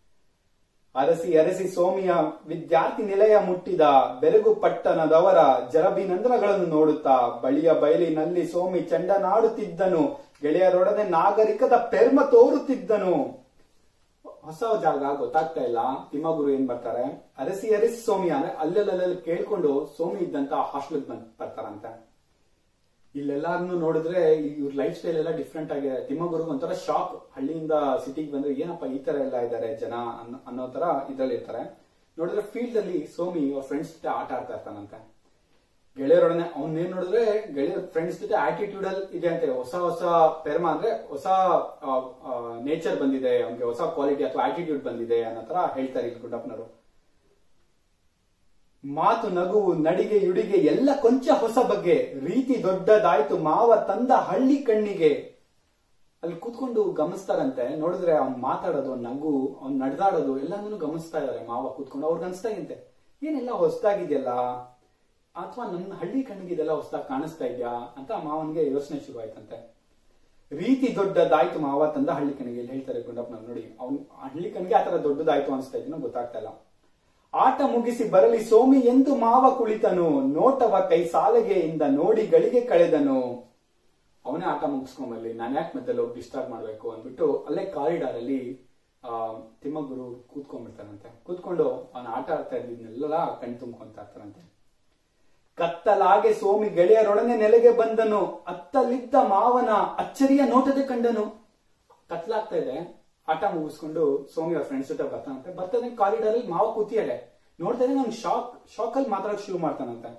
ಅರಸಿ ಅರಸಿ ಸೋಮಿಯ ವಿದ್ಯಾರ್ಥಿ ನಿಲಯ ಮುಟ್ಟಿದ, ಬೆರಗು ಪಟ್ಟಣದವರ ಜರಬಿನಂದ್ರಗಳನ್ನು ನೋಡುತ್ತಾ ಬಳಿಯ ಬಯಲಿನಲ್ಲಿ ಸೋಮಿ ಚಂಡನಾಡುತ್ತಿದ್ದನು, ಗೆಳೆಯರೊಡನೆ ನಾಗರಿಕದ ಪೆರ್ಮ ತೋರುತ್ತಿದ್ದನು. ಹೊಸ ಜಾಗ ಗೊತ್ತಾಗ್ತಾ ಇಲ್ಲ. ತಿಮ್ಮಗುರು ಏನ್ ಬರ್ತಾರೆ, ಅರಸಿ ಅರಸಿ ಸೋಮಿ ಅಂದ್ರೆ ಅಲ್ಲೆಲ್ಲ ಕೇಳ್ಕೊಂಡು ಸೋಮಿ ಇದ್ದಂತ ಹಾಸ್ಟೆಲ್ ಬಂದ್ ಬರ್ತಾರಂತೆ. ಇಲ್ಲೆಲ್ಲಾರನ್ನು ನೋಡಿದ್ರೆ ಇವ್ರ ಲೈಫ್ ಸ್ಟೈಲ್ ಎಲ್ಲ ಡಿಫ್ರೆಂಟ್ ಆಗಿದೆ. ತಿಮ್ಮಗುರುಗ್ ಒಂಥರ ಶಾಕ್, ಹಳ್ಳಿಯಿಂದ ಸಿಟಿಗೆ ಬಂದ್ರೆ ಏನಪ್ಪಾ ಈ ತರ ಎಲ್ಲ ಇದಾರೆ ಜನ ಅನ್ನೋ ತರ ಇದ್ರಲ್ಲಿ ಇರ್ತಾರೆ. ನೋಡಿದ್ರೆ ಫೀಲ್ಡ್ ಅಲ್ಲಿ ಸೋಮಿ ಅವ್ರ ಫ್ರೆಂಡ್ಸ್ ಜೊತೆ ಆಟ ಆಡ್ತಾ ಇರ್ತಾನಂತೆ. ಗೆಳೆಯರೊಡನೆ ಅವ್ನೇನ್ ನೋಡಿದ್ರೆ ಗೆಳೆಯರ್ ಫ್ರೆಂಡ್ಸ್ ಜೊತೆ ಆಟಿಟ್ಯೂಡ್ ಅಲ್ಲಿ ಇದೆ ಅಂತೆ. ಹೊಸ ಹೊಸ ಪೆರ್ಮ ಅಂದ್ರೆ ಹೊಸ ನೇಚರ್ ಬಂದಿದೆ ಅವ್ನಿಗೆ, ಹೊಸ ಕ್ವಾಲಿಟಿ ಅಥವಾ ಆಟಿಟ್ಯೂಡ್ ಬಂದಿದೆ ಅನ್ನೋ ತರ ಹೇಳ್ತಾರೆ ಇಲ್ಲಿ ಗುಂಡಪ್ಪನವರು. ಮಾತು ನಗುವು ನಡಿಗೆ ಯುಡಿಗೆ ಎಲ್ಲ ಕೊಂಚ ಹೊಸ ಬಗ್ಗೆ, ರೀತಿ ದೊಡ್ಡದಾಯ್ತು ಮಾವ ತಂದ ಹಳ್ಳಿ ಕಣ್ಣಿಗೆ. ಅಲ್ಲಿ ಕೂತ್ಕೊಂಡು ಗಮನಿಸ್ತಾರಂತೆ. ನೋಡಿದ್ರೆ ಅವ್ನ್ ಮಾತಾಡೋದು, ನಗು, ಅವ್ನ್ ನಡೆದಾಡೋದು ಎಲ್ಲಾನು ಗಮನಿಸ್ತಾ ಇದಾರೆ ಮಾವ ಕೂತ್ಕೊಂಡು. ಅವ್ರಿಗೆ ಅನ್ಸ್ತಾ ಇದಂತೆ ಏನೆಲ್ಲ ಹೊಸದಾಗಿದೆಯಲ್ಲ ಅಥವಾ ನನ್ನ ಹಳ್ಳಿ ಕಣ್ಣಿಗೆ ಇದೆಲ್ಲ ಹೊಸದಾಗಿ ಕಾಣಿಸ್ತಾ ಇದ್ಯಾ ಅಂತ ಮಾವನ್ಗೆ ಯೋಚನೆ ಶುರು ಆಯ್ತಂತೆ. ರೀತಿ ದೊಡ್ಡದಾಯ್ತು ಮಾವ ತಂದ ಹಳ್ಳಿ ಕಣ್ಣಿಗೆ. ಇಲ್ಲಿ ಹೇಳ್ತಾರೆ ಗುಂಡಪ್ಪನವ್ರು, ನೋಡಿ ಅವ್ನು ಹಳ್ಳಿ ಕಣ್ಣಿಗೆ ಆತರ ದೊಡ್ಡದಾಯ್ತು ಅನ್ಸ್ತಾ ಇದೀನೋ ಗೊತ್ತಾಗ್ತಾ ಇಲ್ಲ. ಆಟ ಮುಗಿಸಿ ಬರಲಿ ಸೋಮಿ ಎಂದು ಮಾವ ಕುಳಿತನು, ನೋಟವ ಕೈ ಸಾಲಗೆಯಿಂದ ನೋಡಿ ಗಳಿಗೆ ಕಳೆದನು. ಅವನೇ ಆಟ ಮುಗಿಸ್ಕೊಂಬರ್ಲಿ, ನಾನು ಯಾಕೆ ಮಧ್ಯದಲ್ಲಿ ಹೋಗಿ ಡಿಸ್ಟರ್ಬ್ ಮಾಡ್ಬೇಕು ಅಂದ್ಬಿಟ್ಟು ಅಲ್ಲೇ ಕಾರಿಡಾರ್ ಅಲ್ಲಿ ಆ ತಿಮ್ಮಗುರು ಕೂತ್ಕೊಂಡ್ಬಿಡ್ತಾರಂತೆ. ಕೂತ್ಕೊಂಡು ಅವನ ಆಟ ಆಡ್ತಾ ಇದ್ದಿದ್ನೆಲ್ಲ ಕಣ್ ತುಂಬ್ಕೊಂತ ಇರ್ತಾರಂತೆ. ಕತ್ತಲಾಗೆ ಸೋಮಿ ಗೆಳೆಯರೊಡನೆ ನೆಲೆಗೆ ಬಂದನು, ಅತ್ತಲಿದ್ದ ಮಾವನ ಅಚ್ಚರಿಯ ನೋಟದೆ ಕಂಡನು. ಕತ್ಲಾಗ್ತಾ ಇದೆ, ಆಟ ಮುಗಿಸ್ಕೊಂಡು ಸೋಮಿ ಅವ್ರ ಫ್ರೆಂಡ್ಸ್ ಜೊತೆ ಬರ್ತಾನಂತೆ. ಬರ್ತದೆ ಕಾರಿಡಾರ್ ಅಲ್ಲಿ ಮಾವ ಕೂತಿಯಾಳೆ, ನೋಡ್ತಾ ಇದ್ರೆ ಅವ್ನು ಶಾಕ್ ಶಾಕ್ ಅಲ್ಲಿ ಮಾತಾಡಕ್ ಶುರು ಮಾಡ್ತಾನಂತೆ.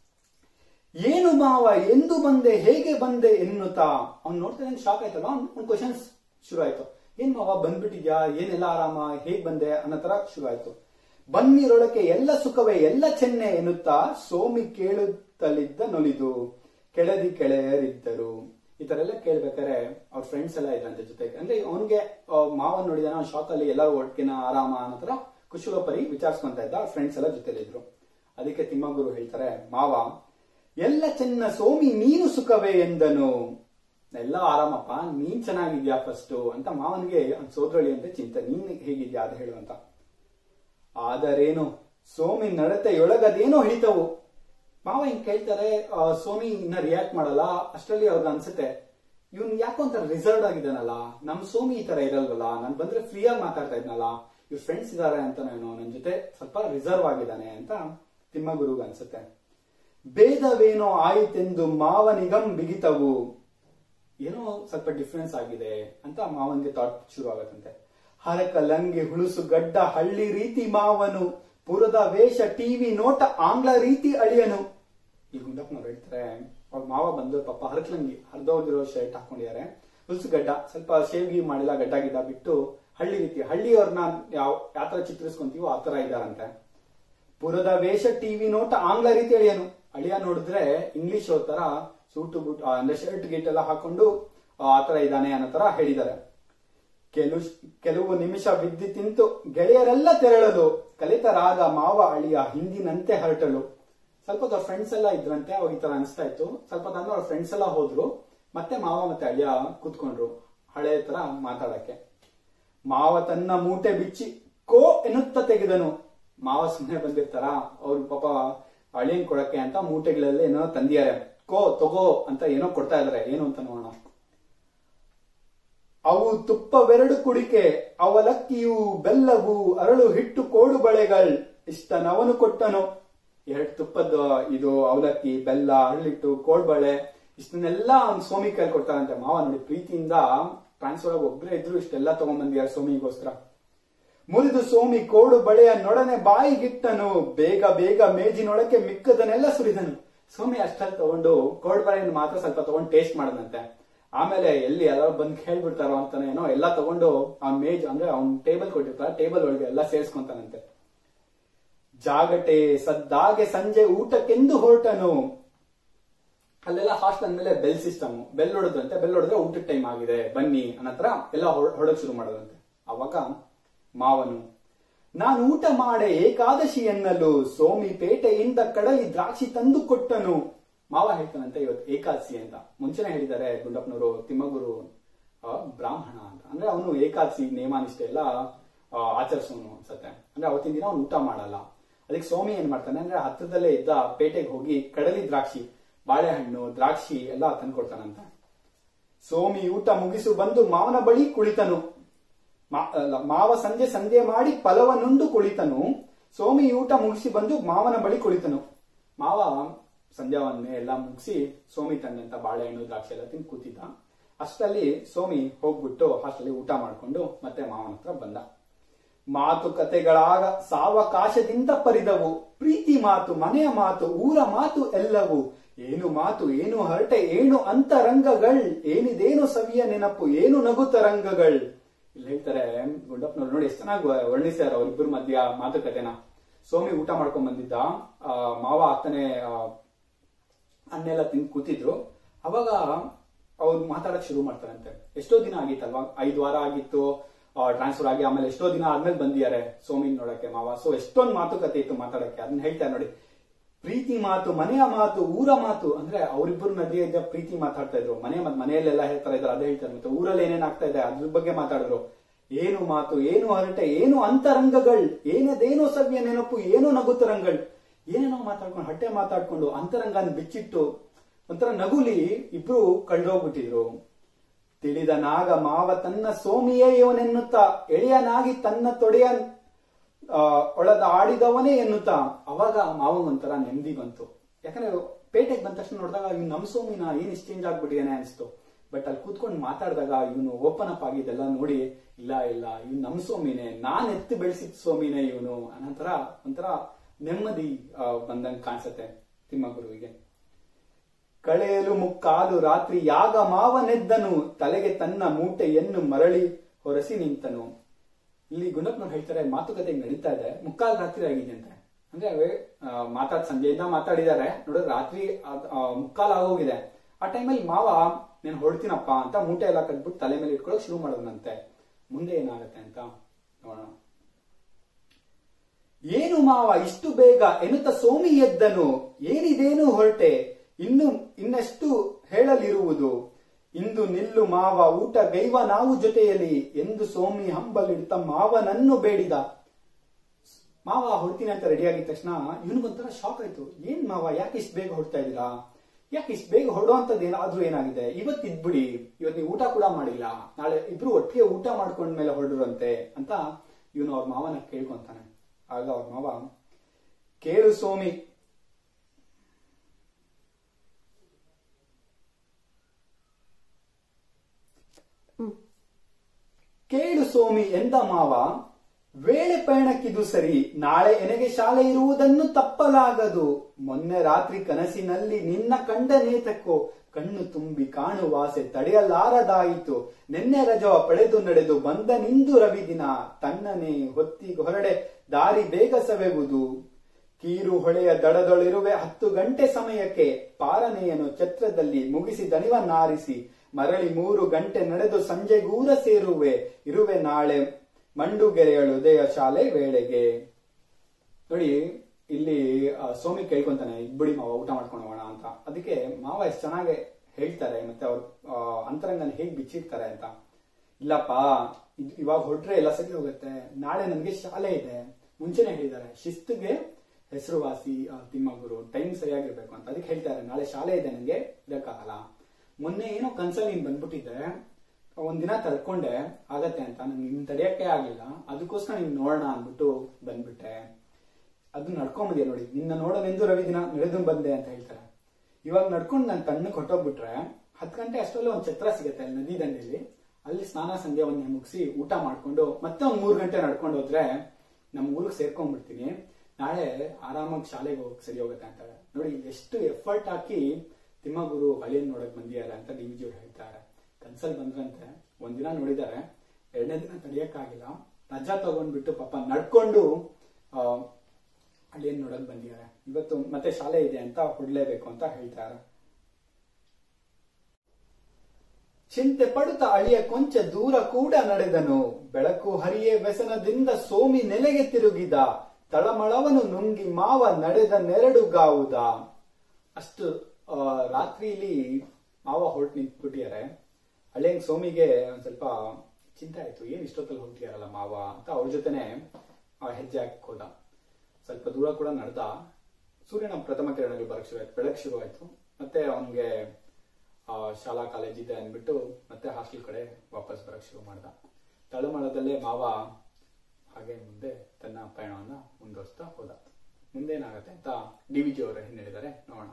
ಏನು ಮಾವ, ಎಂದು ಬಂದೆ, ಹೇಗೆ ಬಂದೆ ಎನ್ನುತ್ತಾ ಅವ್ನು ನೋಡ್ತಾ ಇದ್ರೆ ಶಾಕ್ ಆಯ್ತಲ್ಲ, ಅವ್ನ್ ಕ್ವಶನ್ಸ್ ಶುರು ಆಯ್ತು. ಏನ್ ಮಾವ ಬಂದ್ಬಿಟ್ಟಿದ್ಯಾ, ಏನೆಲ್ಲ ಆರಾಮ, ಹೇಗ್ ಬಂದೆ ಅನ್ನೋ ತರ ಶುರು ಆಯ್ತು. ಬನ್ನಿರೊಳಕ್ಕೆ ಎಲ್ಲ ಸುಖವೇ ಎಲ್ಲ ಚೆನ್ನೆ ಎನ್ನುತ್ತಾ ಸೋಮಿ ಕೇಳುತ್ತಲಿದ್ದ ನೊಲಿದು, ಕೆಳದಿ ಕೆಳೆಯರಿದ್ದರು. ಈ ತರ ಎಲ್ಲ ಕೇಳ್ಬೇಕಾರೆ ಅವ್ರ ಫ್ರೆಂಡ್ಸ್ ಎಲ್ಲ ಇದ್ರಂತೆ ಜೊತೆಗೆ. ಅಂದ್ರೆ ಅವನ್ಗೆ ಮಾವ ನೋಡಿದಾನ, ಅವ್ನ ಶಾಕ್ ಅಲ್ಲಿ ಎಲ್ಲರೂ ಒಟ್ಟಿನ ಆರಾಮ ಅನ್ನೋ ತರ ಕುಶಲೋಪರಿ ವಿಚಾರಿಸ್ಕೊಂತ ಇದ್ದ. ಅವ್ರ ಫ್ರೆಂಡ್ಸ್ ಎಲ್ಲ ಜೊತೆಲಿದ್ರು. ಅದಕ್ಕೆ ತಿಮ್ಮಗುರು ಹೇಳ್ತಾರೆ, ಮಾವ ಎಲ್ಲ ಚೆನ್ನ ಸೋಮಿ ನೀನು ಸುಖವೇ ಎಂದನು. ಎಲ್ಲ ಆರಾಮಪ್ಪ, ನೀನ್ ಚೆನ್ನಾಗಿದ್ಯಾ ಫಸ್ಟ್ ಅಂತ ಮಾವನ್ಗೆ ಸೋದ್ರಳಿ ಅಂತ ಚಿಂತೆ, ನೀನ್ ಹೇಗಿದ್ಯಾ ಅದು ಹೇಳುವಂತ. ಆದರೇನು ಸೋಮಿ ನಡತೆಯೊಳಗದೇನೋ ಹಿಡಿತವು. ಮಾವ ಹಿಂಗ್ ಕೇಳ್ತಾರೆ, ಸೋಮಿ ಇನ್ನ ರಿಯಾಕ್ಟ್ ಮಾಡಲ್ಲ. ಅಷ್ಟರಲ್ಲಿ ಅವ್ರಿಗೆ ಅನ್ಸುತ್ತೆ, ಇವ್ನ್ ಯಾಕೋ ಒಂಥರ ರಿಸರ್ವ್ ಆಗಿದ್ದಾನಲ್ಲ, ನಮ್ ಸೋಮಿ ಈ ತರ ಇರಲ್ವಲ್ಲ, ನಾನ್ ಬಂದ್ರೆ ಫ್ರೀ ಆಗಿ ಮಾತಾಡ್ತಾ ಇದ್ನಲ್ಲ, ಇವ್ರ ಫ್ರೆಂಡ್ಸ್ ಇದಾರೆ ಅಂತ ನಾನು ನನ್ ಜೊತೆ ಸ್ವಲ್ಪ ರಿಸರ್ವ್ ಆಗಿದ್ದಾನೆ ಅಂತ ತಿಮ್ಮಗುರುಗ್ ಅನ್ಸುತ್ತೆ. ಭೇದವೇನೋ ಆಯಿತೆಂದು ಮಾವನಿಗಂ ಬಿಗಿತವು. ಏನೋ ಸ್ವಲ್ಪ ಡಿಫ್ರೆನ್ಸ್ ಆಗಿದೆ ಅಂತ ಮಾವನ್ಗೆ ಥಾಟ್ ಶುರು ಆಗತ್ತಂತೆ. ಹರಕ ಲಂಗೆ ಹುಳುಸು ಗಡ್ಡ ಹಳ್ಳಿ ರೀತಿ ಮಾವನು, ಪುರದ ವೇಷ ಟಿವಿ ನೋಟ ಆಂಗ್ಲ ರೀತಿ ಅಳಿಯನು. ಈ ಗುಂಡಪ್ಪನವ್ರು ಹೇಳ್ತಾರೆ, ಅವ್ರ ಮಾವ ಬಂದು ಪಾಪ ಹರಕಲಂಗಿ ಹರಿದೋಗಿರೋ ಶರ್ಟ್ ಹಾಕೊಂಡಿದ್ದಾರೆ, ಹುಲ್ಸು ಗಡ್ಡ, ಸ್ವಲ್ಪ ಶೇವ್ಗಿ ಮಾಡಿಲ್ಲ, ಗಡ್ಡ ಗಿಡ್ಡ ಬಿಟ್ಟು ಹಳ್ಳಿ ರೀತಿ, ಹಳ್ಳಿಯವ್ರನ್ನ ಯಾವ ಯಾವ ತರ ಚಿತ್ರಿಸ್ಕೊಂತೀವೋ ಆ ತರ ಇದಾರಂತೆ. ಪುರದ ವೇಷ ಟಿವಿ ನೋಟ ಆಂಗ್ಲ ರೀತಿ ಅಳಿಯನು. ಅಳಿಯ ನೋಡಿದ್ರೆ ಇಂಗ್ಲಿಷ್ ಅವ್ರ ತರ ಸೂಟು ಬುಟ್ ಅಂದ್ರೆ ಶರ್ಟ್ ಗೀಟ್ ಎಲ್ಲ ಹಾಕೊಂಡು ಆತರ ಇದ್ದಾನೆ ಅನ್ನೋ ತರ ಹೇಳಿದ್ದಾರೆ. ಕೆಲವು ಕೆಲವು ನಿಮಿಷ ಬಿದ್ದಿ ತಿಂತು ಗೆಳೆಯರೆಲ್ಲ ತೆರಳಲು, ಕಲಿತ ರಾಗ ಮಾವ ಅಳಿಯ ಹಿಂದಿನಂತೆ ಹರಟಲು. ಸ್ವಲ್ಪ ಅವ್ರ ಫ್ರೆಂಡ್ಸ್ ಎಲ್ಲ ಇದ್ರಂತೆ, ಅವಾಗ ಈ ತರ ಅನಿಸ್ತಾ ಇತ್ತು. ಸ್ವಲ್ಪ ತಂದ್ರೆ ಅವ್ರ ಫ್ರೆಂಡ್ಸ್ ಎಲ್ಲ ಹೋದ್ರು, ಮತ್ತೆ ಮಾವ ಮತ್ತೆ ಅಳಿಯ ಕೂತ್ಕೊಂಡ್ರು ಹಳೆ ತರ ಮಾತಾಡಕ್ಕೆ. ಮಾವ ತನ್ನ ಮೂಟೆ ಬಿಚ್ಚಿ ಕೋ ಎನ್ನುತ್ತ ತೆಗೆದನು. ಮಾವ ಸುಮ್ಮನೆ ಬಂದಿರ್ತಾರ, ಅವ್ರು ಪಾಪ ಅಳಿಯನ್ ಕೊಡಕ್ಕೆ ಅಂತ ಮೂಟೆಗಳೆಲ್ಲ ಏನೋ ತಂದಿದ್ದಾರೆ, ಕೋ ತಗೋ ಅಂತ ಏನೋ ಕೊಡ್ತಾ ಇದಾರೆ, ಏನು ಅಂತ ನೋಡೋಣ. ಅವು ತುಪ್ಪವೆರಡು ಕುಡಿಕೆ, ಅವಲಕ್ಕಿಯು ಬೆಲ್ಲವು ಅರಳು ಹಿಟ್ಟು ಕೋಡು ಬಳೆಗಳ್, ಇಷ್ಟನವನು ಕೊಟ್ಟನು. ಎರಡು ತುಪ್ಪದ ಇದು ಅವಲಕ್ಕಿ, ಬೆಲ್ಲ, ಅರಳಿಟ್ಟು, ಕೋಡ್ಬಳೆ ಇಷ್ಟನ್ನೆಲ್ಲ ಅವ್ನು ಸೋಮಿ ಕೈಲಿ ಕೊಡ್ತಾರಂತೆ. ಮಾವ ನೋಡಿ ಪ್ರೀತಿಯಿಂದ ಟ್ರಾನ್ಸ್ಫರ್ ಆಗಿ ಒಬ್ಬರೇ ಇದ್ರು ಇಷ್ಟೆಲ್ಲ ತಗೊಂಡ್ಬಂದಿದ್ದಾರೆ ಸೋಮಿಗೋಸ್ಕರ. ಮುರಿದು ಸೋಮಿ ಕೋಡು ಬಳೆಯ ನೊಡನೆ ಬಾಯಿಗಿಟ್ಟನು, ಬೇಗ ಬೇಗ ಮೇಜಿನೊಳಕ್ಕೆ ಮಿಕ್ಕದನ್ನೆಲ್ಲ ಸುರಿದನು. ಸೋಮಿ ಅಷ್ಟಲ್ಲಿ ತಗೊಂಡು ಕೋಡ್ ಬಳೆಯನ್ನು ಮಾತ್ರ ಸ್ವಲ್ಪ ತಗೊಂಡು ಟೇಸ್ಟ್ ಮಾಡದಂತೆ. ಆಮೇಲೆ ಎಲ್ಲಿ ಎಲ್ಲರೂ ಬಂದ್ ಕೇಳ್ಬಿಡ್ತಾರೋ ಅಂತಾನೆ ಏನೋ ಎಲ್ಲ ತಗೊಂಡು ಅವ್ನ ಮೇಜ್ ಅಂದ್ರೆ ಅವ್ನ್ ಟೇಬಲ್ ಕೊಟ್ಟಿರ್ತಾರ, ಟೇಬಲ್ ಒಳಗೆ ಎಲ್ಲ ಸೇರ್ಸ್ಕೊಂತಾನಂತೆ. ಜಾಗಟೆ ಸದ್ದಾಗೆ ಸಂಜೆ ಊಟಕ್ಕೆಂದು ಹೊರಟನು. ಅಲ್ಲೆಲ್ಲ ಹಾಸ್ಟೆಲ್ ಅಂದ್ಮೇಲೆ ಬೆಲ್ ಸಿಸ್ಟಮ್, ಬೆಲ್ ಹೊಡೋದಂತೆ, ಬೆಲ್ ಹೊಡೆದ್ರೆ ಊಟದ ಟೈಮ್ ಆಗಿದೆ ಬನ್ನಿ ಅನ್ನತ್ರ ಎಲ್ಲ ಹೊಡಕ್ ಶುರು ಮಾಡೋದಂತೆ. ಅವಾಗ ಮಾವನು, ನಾನು ಊಟ ಮಾಡೆ ಏಕಾದಶಿ ಎನ್ನಲು, ಸೋಮಿ ಪೇಟೆಯಿಂದ ಕಡಲಿ ದ್ರಾಕ್ಷಿ ತಂದು ಕೊಟ್ಟನು. ಮಾವ ಹೇಳ್ತಾನಂತೆ ಇವತ್ತು ಏಕಾದಶಿ ಅಂತ. ಮುಂಚೆನೆ ಹೇಳಿದ್ದಾರೆ ಗುಂಡಪ್ಪನವರು, ತಿಮ್ಮಗುರು ಬ್ರಾಹ್ಮಣ ಅಂತ, ಅಂದ್ರೆ ಅವನು ಏಕಾದಶಿ ನೇಮಾನಿಷ್ಠೆ ಎಲ್ಲ ಆಚರಿಸೋನು ಅನ್ಸತ್ತೆ. ಅಂದ್ರೆ ಅವತ್ತಿನ ದಿನ ಅವ್ನು ಊಟ ಮಾಡಲ್ಲ. ಅದಕ್ಕೆ ಸೋಮಿ ಏನ್ ಮಾಡ್ತಾನೆ ಅಂದ್ರೆ ಹತ್ರದಲ್ಲೇ ಇದ್ದ ಪೇಟೆಗೆ ಹೋಗಿ ಕಡಲಿ ದ್ರಾಕ್ಷಿ, ಬಾಳೆಹಣ್ಣು, ದ್ರಾಕ್ಷಿ ಎಲ್ಲ ತಂದ್ಕೊಡ್ತಾನಂತ. ಸೋಮಿ ಊಟ ಮುಗಿಸು ಬಂದು ಮಾವನ ಬಳಿ ಕುಳಿತನು. ಮಾವ ಸಂಜೆ ಸಂಧ್ಯೆ ಮಾಡಿ ಫಲವನ್ನುಂಡು ಕುಳಿತನು. ಸೋಮಿ ಊಟ ಮುಗಿಸಿ ಬಂದು ಮಾವನ ಬಳಿ ಕುಳಿತನು. ಮಾವ ಸಂಧ್ಯಾವನ್ನೇ ಎಲ್ಲ ಮುಗಿಸಿ ಸೋಮಿ ತಂದಂತ ಬಾಳೆಹಣ್ಣು, ದ್ರಾಕ್ಷಿ ಎಲ್ಲ ತಿಂದು ಕೂತಿದ್ದ. ಅಷ್ಟರಲ್ಲಿ ಸೋಮಿ ಹೋಗ್ಬಿಟ್ಟು ಹಾಸ್ಟೆಲ್ ಊಟ ಮಾಡ್ಕೊಂಡು ಮತ್ತೆ ಮಾವನ ಹತ್ರ ಬಂದ. ಮಾತುಕತೆಗಳಾಗ ಸಾವಕಾಶದಿಂದ ಪರಿದವು, ಪ್ರೀತಿ ಮಾತು, ಮನೆಯ ಮಾತು, ಊರ ಮಾತು ಎಲ್ಲವೂ. ಏನು ಮಾತು, ಏನು ಹರಟೆ, ಏನು ಅಂತರಂಗಗಳ್, ಏನಿದೇನು ಸವಿಯ ನೆನಪು, ಏನು ನಗು ತರಂಗಗಳ್. ಇಲ್ಲಿ ಹೇಳ್ತಾರೆ ಗುಂಡಪ್ಪನವ್ರು, ನೋಡಿ ಎಷ್ಟು ಚೆನ್ನಾಗಿ ವರ್ಣಿಸ್ಯಾರ ಅವ್ರಿಬ್ಬರ ಮಧ್ಯ ಮಾತುಕತೆನ. ಸೋಮಿ ಊಟ ಮಾಡ್ಕೊಂಡ್ ಬಂದಿದ್ದ, ಆ ಮಾವ ಆಗ್ತಾನೆ ಅನ್ನೆಲ್ಲ ತಿಂದು ಕೂತಿದ್ರು. ಅವಾಗ ಅವ್ರು ಮಾತಾಡಕ್ ಶುರು ಮಾಡ್ತಾರಂತೆ. ಎಷ್ಟೋ ದಿನ ಆಗಿತ್ತಲ್ವಾ, ಐದ್ ವಾರ ಆಗಿತ್ತು ಟ್ರಾನ್ಸ್ಫರ್ ಆಗಿ, ಆಮೇಲೆ ಎಷ್ಟೋ ದಿನ ಆದ್ಮೇಲೆ ಬಂದಿದ್ದಾರೆ ಸೋಮಿನ್ ನೋಡಕ್ಕೆ ಮಾವ. ಸೊ ಎಷ್ಟೊಂದು ಮಾತುಕತೆ ಇತ್ತು ಮಾತಾಡಕ್ಕೆ. ಅದನ್ನ ಹೇಳ್ತಾರೆ ನೋಡಿ, ಪ್ರೀತಿ ಮಾತು, ಮನೆಯ ಮಾತು, ಊರ ಮಾತು. ಅಂದ್ರೆ ಅವರಿಬ್ಬರು ನದಿಯ ಇದ್ದ ಪ್ರೀತಿ ಮಾತಾಡ್ತಾ ಇದ್ರು. ಮನೆ ಮತ್ ಮನೆಯಲ್ಲೆಲ್ಲ ಹೇಳ್ತಾ ಇದ್ರು, ಅದೇ ಹೇಳ್ತಾರೆ. ಮತ್ತೆ ಊರಲ್ಲಿ ಏನೇನ್ ಆಗ್ತಾ ಇದೆ ಅದ್ರ ಬಗ್ಗೆ ಮಾತಾಡಿದ್ರು. ಏನು ಮಾತು, ಏನು ಹರಟೆ, ಏನು ಅಂತರಂಗಗಳ್, ಏನದೇನೋ ಸವ್ಯ ನೆನಪು, ಏನೋ ನಗುತ್ತರಂಗಳ್, ಏನೇನೋ ಮಾತಾಡ್ಕೊಂಡು ಹಟ್ಟೆ ಮಾತಾಡ್ಕೊಂಡು ಅಂತರಂಗನ್ ಬಿಚ್ಚಿಟ್ಟು ಒಂಥರ ನಗುಲಿ ಇಬ್ರು ಕಳ್ದೋಗ್ಬಿಟ್ಟಿದ್ರು. ತಿಳಿದ ನಾಗ ಮಾವ ತನ್ನ ಸೋಮಿಯೇ ಇವನೆನ್ನುತ್ತಾ, ಎಳೆಯನಾಗಿ ತನ್ನ ತೊಡೆಯ ಆ ಒಳದ ಆಡಿದವನೇ ಎನ್ನುತ್ತಾ. ಅವಾಗ ಮಾವಂಗೊಂಥರ ನೆಮ್ಮದಿ ಬಂತು. ಯಾಕಂದ್ರೆ ಪೇಟೆಗೆ ಬಂದ ತಕ್ಷಣ ನೋಡಿದಾಗ ಇವ್ ನಮ್ ಸೋಮಿನ ಏನ್ ಇಷ್ಟು ಚೇಂಜ್ ಆಗ್ಬಿಟ್ಟಿದಾನೆ ಅನಿಸ್ತು. ಬಟ್ ಅಲ್ಲಿ ಕೂತ್ಕೊಂಡು ಮಾತಾಡಿದಾಗ ಇವನು ಓಪನ್ ಅಪ್ ಆಗಿದ್ದೆಲ್ಲ ನೋಡಿ, ಇಲ್ಲ ಇಲ್ಲ ಇವ್ ನಮ್ ಸೋಮಿನೇ, ನಾನ್ ಎತ್ತು ಬೆಳೆಸಿದ ಸೋಮಿನೇ ಇವನು ಅನ್ನೋಂತರ ಒಂಥರ ನೆಮ್ಮದಿ ಬಂದಂಗ್ ಕಾಣಿಸತ್ತೆ ತಿಮ್ಮಗುರುವಿಗೆ. ಕಳೆಯಲು ಮುಕ್ಕಾಲು ರಾತ್ರಿ ಯಾಗ ಮಾವನೆದ್ದನು, ತಲೆಗೆ ತನ್ನ ಮೂಟೆಯನ್ನು ಮರಳಿ ಹೊರಸಿ ನಿಂತನು. ಇಲ್ಲಿ ಗುಂಡಪ್ಪನವ್ರು ಹೇಳ್ತಾರೆ, ಮಾತುಕತೆ ನಡೀತಾ ಇದೆ, ಮುಕ್ಕಾಲು ರಾತ್ರಿ ಆಗಿದೆ ಅಂತೆ. ಅಂದ್ರೆ ಮಾತಾಡ್ ಸಂಜೆಯಿಂದ ಮಾತಾಡಿದ್ದಾರೆ, ನೋಡಿದ್ರೆ ರಾತ್ರಿ ಮುಕ್ಕಾಲು ಆಗೋಗಿದೆ. ಆ ಟೈಮಲ್ಲಿ ಮಾವ నేను ಹೊಡ್ತೀನಪ್ಪ ಅಂತ ಮೂಟೆ ಎಲ್ಲ ಕಟ್ಬಿಟ್ಟು ತಲೆ ಮೇಲೆ ಇಟ್ಕೊಳ್ಳೋಕೆ ಶುರು ಮಾಡೋದಂತೆ. ಮುಂದೆ ಏನಾಗುತ್ತೆ ಅಂತ ನೋಡೋಣ. ಏನು ಮಾವ ಇಷ್ಟು ಬೇಗ ಎನ್ನುತ್ತ ಸೋಮಿ ಎದ್ದನು, ಏನಿದೇನು ಹೊರಟೆ, ಇನ್ನು ಇನ್ನೆಷ್ಟು ಹೇಳಲಿರುವುದು, ಇಂದು ನಿಲ್ಲು ಮಾವ ಊಟ ಗೈವ ನಾವು ಜೊತೆಯಲ್ಲಿ ಎಂದು ಸೋಮಿ ಹಂಬಲಿಡ್ತ ಮಾವನನ್ನು ಬೇಡಿದ. ಮಾವ ಹೊಡ್ತೀನಿ ಅಂತ ರೆಡಿ ಆಗಿದ ತಕ್ಷಣ ಇವನಿಗೊಂಥರ ಶಾಕ್ ಆಯ್ತು. ಏನ್ ಮಾವ ಯಾಕೆ ಇಷ್ಟು ಬೇಗ ಹೊಡ್ತಾ ಇದ್ದೀರಾ, ಯಾಕೆ ಇಷ್ಟು ಬೇಗ ಹೊಡೋಂಥದ್ದು ಏನಾದ್ರೂ ಏನಾಗಿದೆ, ಇವತ್ತು ಇದ್ಬಿಡಿ, ಇವತ್ತು ನೀವು ಊಟ ಕೂಡ ಮಾಡಿಲ್ಲ, ನಾಳೆ ಇಬ್ರು ಒಟ್ಟಿಗೆ ಊಟ ಮಾಡ್ಕೊಂಡ್ಮೇಲೆ ಹೊರಡ್ರಂತೆ ಅಂತ ಇವನು ಅವ್ರ ಮಾವನ ಕೇಳ್ಕೊಂತಾನೆ. ಆಗ ಅವ್ರ ಮಾವ, ಕೇಳು ಸೋಮಿ, ಕೇಳು ಸೋಮಿ ಎಂದ ಮಾವ, ವೇಳೆ ಪಯಣಕ್ಕಿದು ಸರಿ, ನಾಳೆ ಎನಗೆ ಶಾಲೆ ಇರುವುದನ್ನು ತಪ್ಪಲಾಗದು. ಮೊನ್ನೆ ರಾತ್ರಿ ಕನಸಿನಲ್ಲಿ ನಿನ್ನ ಕಂಡ ನೇತಕ್ಕೋ ಕಣ್ಣು ತುಂಬಿ ಕಾಣುವಾಸೆ ತಡೆಯಲಾರದಾಯಿತು. ನಿನ್ನೆ ರಜವ ಪಡೆದು ನಡೆದು ಬಂದ ನಿಂದು ರವಿ ದಿನ, ತಣ್ಣನೆ ಹೊತ್ತಿಗೆ ಹೊರಡೆ ದಾರಿ ಬೇಗ ಸವೆವುದು. ಕೀರು ಹೊಳೆಯ ದಡದೊಳಿರುವೆ ಹತ್ತು ಗಂಟೆ ಸಮಯಕ್ಕೆ, ಪಾರನೆಯನ್ನು ಛತ್ರದಲ್ಲಿ ಮುಗಿಸಿ ದಣಿವನ್ನಾರಿಸಿ ಮರಳಿ ಮೂರು ಗಂಟೆ ನಡೆದು ಸಂಜೆಗೂರ ಸೇರುವೆ. ಇರುವೆ ನಾಳೆ ಮಂಡುಗೆರೆಯಳು ಉದಯ ಶಾಲೆ ವೇಳೆಗೆ. ನೋಡಿ ಇಲ್ಲಿ ಸೋಮಿ ಕೇಳ್ಕೊಂತಾನೆ, ಇಬ್ಬಡಿ ಮಾವ ಊಟ ಮಾಡ್ಕೊಂಡು ಹೋಗೋಣ ಅಂತ. ಅದಕ್ಕೆ ಮಾವ ಎಷ್ಟು ಚೆನ್ನಾಗಿ ಹೇಳ್ತಾರೆ, ಮತ್ತೆ ಅವ್ರ ಅಂತರಂಗನ ಹೇಗ್ ಬಿಚ್ಚಿರ್ತಾರೆ ಅಂತ. ಇಲ್ಲಪ್ಪ ಇವಾಗ ಹೊರಟ್ರೆ ಎಲ್ಲ ಸರಿ ಹೋಗುತ್ತೆ, ನಾಳೆ ನನ್ಗೆ ಶಾಲೆ ಇದೆ, ಮುಂಚೆನೆ ಹೇಳಿದ್ದಾರೆ, ಶಿಸ್ತಿಗೆ ಹೆಸರುವಾಸಿ ತಿಮ್ಮಗುರು, ಟೈಮ್ ಸರಿಯಾಗಿರ್ಬೇಕು ಅಂತ. ಅದಕ್ಕೆ ಹೇಳ್ತಾರೆ ನಾಳೆ ಶಾಲೆ ಇದೆ, ನಂಗೆ ಇರಕ್ಕಾಗಲ್ಲ. ಮೊನ್ನೆ ಏನೋ ಕನ್ಸಲ್ಲಿ ನೀನ್ ಬಂದ್ಬಿಟ್ಟಿದ್ದೆ, ಒಂದಿನ ತಡ್ಕೊಂಡೆ ಆಗತ್ತೆ ಅಂತ, ನನ್ಗೆ ನಿನ್ ತಡೆಯಕ್ಕೆ ಆಗ್ಲಿಲ್ಲ, ಅದಕ್ಕೋಸ್ಕರ ನೀನ್ ನೋಡೋಣ ಅಂದ್ಬಿಟ್ಟು ಬಂದ್ಬಿಟ್ಟೆ. ಅದು ನಡ್ಕೊಂಬಂದಿಯ ನೋಡಿ, ನಿನ್ನ ನೋಡೋನೆಂದು ರವಿ ದಿನ ನಡೆದು ಬಂದೆ ಅಂತ ಹೇಳ್ತಾರೆ. ಇವಾಗ ನಡ್ಕೊಂಡು ನನ್ ಕಣ್ಣು ಕೊಟ್ಟೋಗ್ಬಿಟ್ರೆ ಹತ್ತು ಗಂಟೆ ಅಷ್ಟರಲ್ಲಿ ಒಂದ್ ಛತ್ರ ಸಿಗುತ್ತೆ ಅಲ್ಲಿ ನದಿ ದಂಡೆಯಲ್ಲಿ, ಅಲ್ಲಿ ಸ್ನಾನ ಸಂಧ್ಯಾ ಒಂದ್ ಮುಗಿಸಿ ಊಟ ಮಾಡ್ಕೊಂಡು ಮತ್ತೆ ಒಂದ್ ಮೂರ್ ಗಂಟೆ ನಡ್ಕೊಂಡು ಹೋದ್ರೆ ನಮ್ ಊರಿಗೆ ಸೇರ್ಕೊಂಡ್ಬಿಡ್ತೀನಿ, ನಾಳೆ ಆರಾಮಾಗಿ ಶಾಲೆಗೆ ಹೋಗಕ್ ಸರಿ ಹೋಗುತ್ತೆ ಅಂತಾರೆ. ನೋಡಿ ಎಷ್ಟು ಎಫರ್ಟ್ ಹಾಕಿ ತಿಮ್ಮಗುರು ಹಳ್ಳಿಯನ್ನು ನೋಡಕ್ ಬಂದಿದ್ದಾರೆ ಅಂತ ಡಿ ವಿಜಿ ಅವ್ರು ಹೇಳ್ತಾರೆ. ಕನ್ಸಲ್ ಬಂದ್ರಂತೆ, ಒಂದಿನ ನೋಡಿದ್ದಾರೆ, ಎರಡನೇ ದಿನ ತಡೆಯಕ್ಕಾಗಿಲ್ಲ, ರಜಾ ತಗೊಂಡ್ಬಿಟ್ಟು ಪಾಪ ನಡ್ಕೊಂಡು ಆ ಹಳ್ಳಿಯನ್ನು ನೋಡಕ್ ಬಂದಿದ್ದಾರೆ. ಇವತ್ತು ಮತ್ತೆ ಶಾಲೆ ಇದೆ ಅಂತ ಹೊಡ್ಲೇಬೇಕು ಅಂತ ಹೇಳ್ತಾರೆ. ಚಿಂತೆ ಪಡುತ್ತ ಅಳಿಯ ಕೊಂಚ ದೂರ ಕೂಡ ನಡೆದನು, ಬೆಳಕು ಹರಿಯೇ ವ್ಯಸನದಿಂದ ಸೋಮಿ ನೆಲೆಗೆ ತಿರುಗಿದ, ತಳಮಳವನು ನುಂಗಿ ಮಾವ ನಡೆದ ನೆರಡು ಗಾವುದ. ಅಷ್ಟು ರಾತ್ರಿಲಿ ಮಾವ ಹೊರಟು ನಿಂತ್ಬಿಟ್ಟಿದ್ದಾರೆ. ಹಳ್ಳಿಯಂಗ್ ಸೋಮಿಗೆ ಒಂದ್ ಸ್ವಲ್ಪ ಚಿಂತೆ ಆಯ್ತು, ಏನ್ ಇಷ್ಟೊತ್ತಲ್ಲಿ ಹೊರಟಿಯಾರಲ್ಲ ಮಾವ ಅಂತ ಅವ್ರ ಜೊತೆನೆ ಹೆಜ್ಜೆ ಹಾಕಿ ಹೋದ. ಸ್ವಲ್ಪ ದೂರ ಕೂಡ ನಡೆದ, ಸೂರ್ಯನ ಪ್ರಥಮ ಕಿರಣಗಳು ಬರಕ್ ಶುರು ಆಯ್ತು, ಬೆಳಕ್ ಶುರು ಆಯ್ತು. ಮತ್ತೆ ಅವನ್ಗೆ ಆ ಶಾಲಾ ಕಾಲೇಜ್ ಇದೆ ಅಂದ್ಬಿಟ್ಟು ಮತ್ತೆ ಹಾಸ್ಟೆಲ್ ಕಡೆ ವಾಪಸ್ ಬರಕ್ ಶುರು ಮಾಡ್ದ. ತಳಮಳದಲ್ಲೇ ಮಾವ ಹಾಗೆ ಮುಂದೆ ತನ್ನ ಪಯಣವನ್ನ ಮುಂದುವರಿಸ್ತಾ ಹೋದ. ಮುಂದೇನಾಗತ್ತೆ ಅಂತ ಡಿ ವಿಜಿ ಅವರು ಏನ್ ಹೇಳಿದ್ದಾರೆ ನೋಡೋಣ.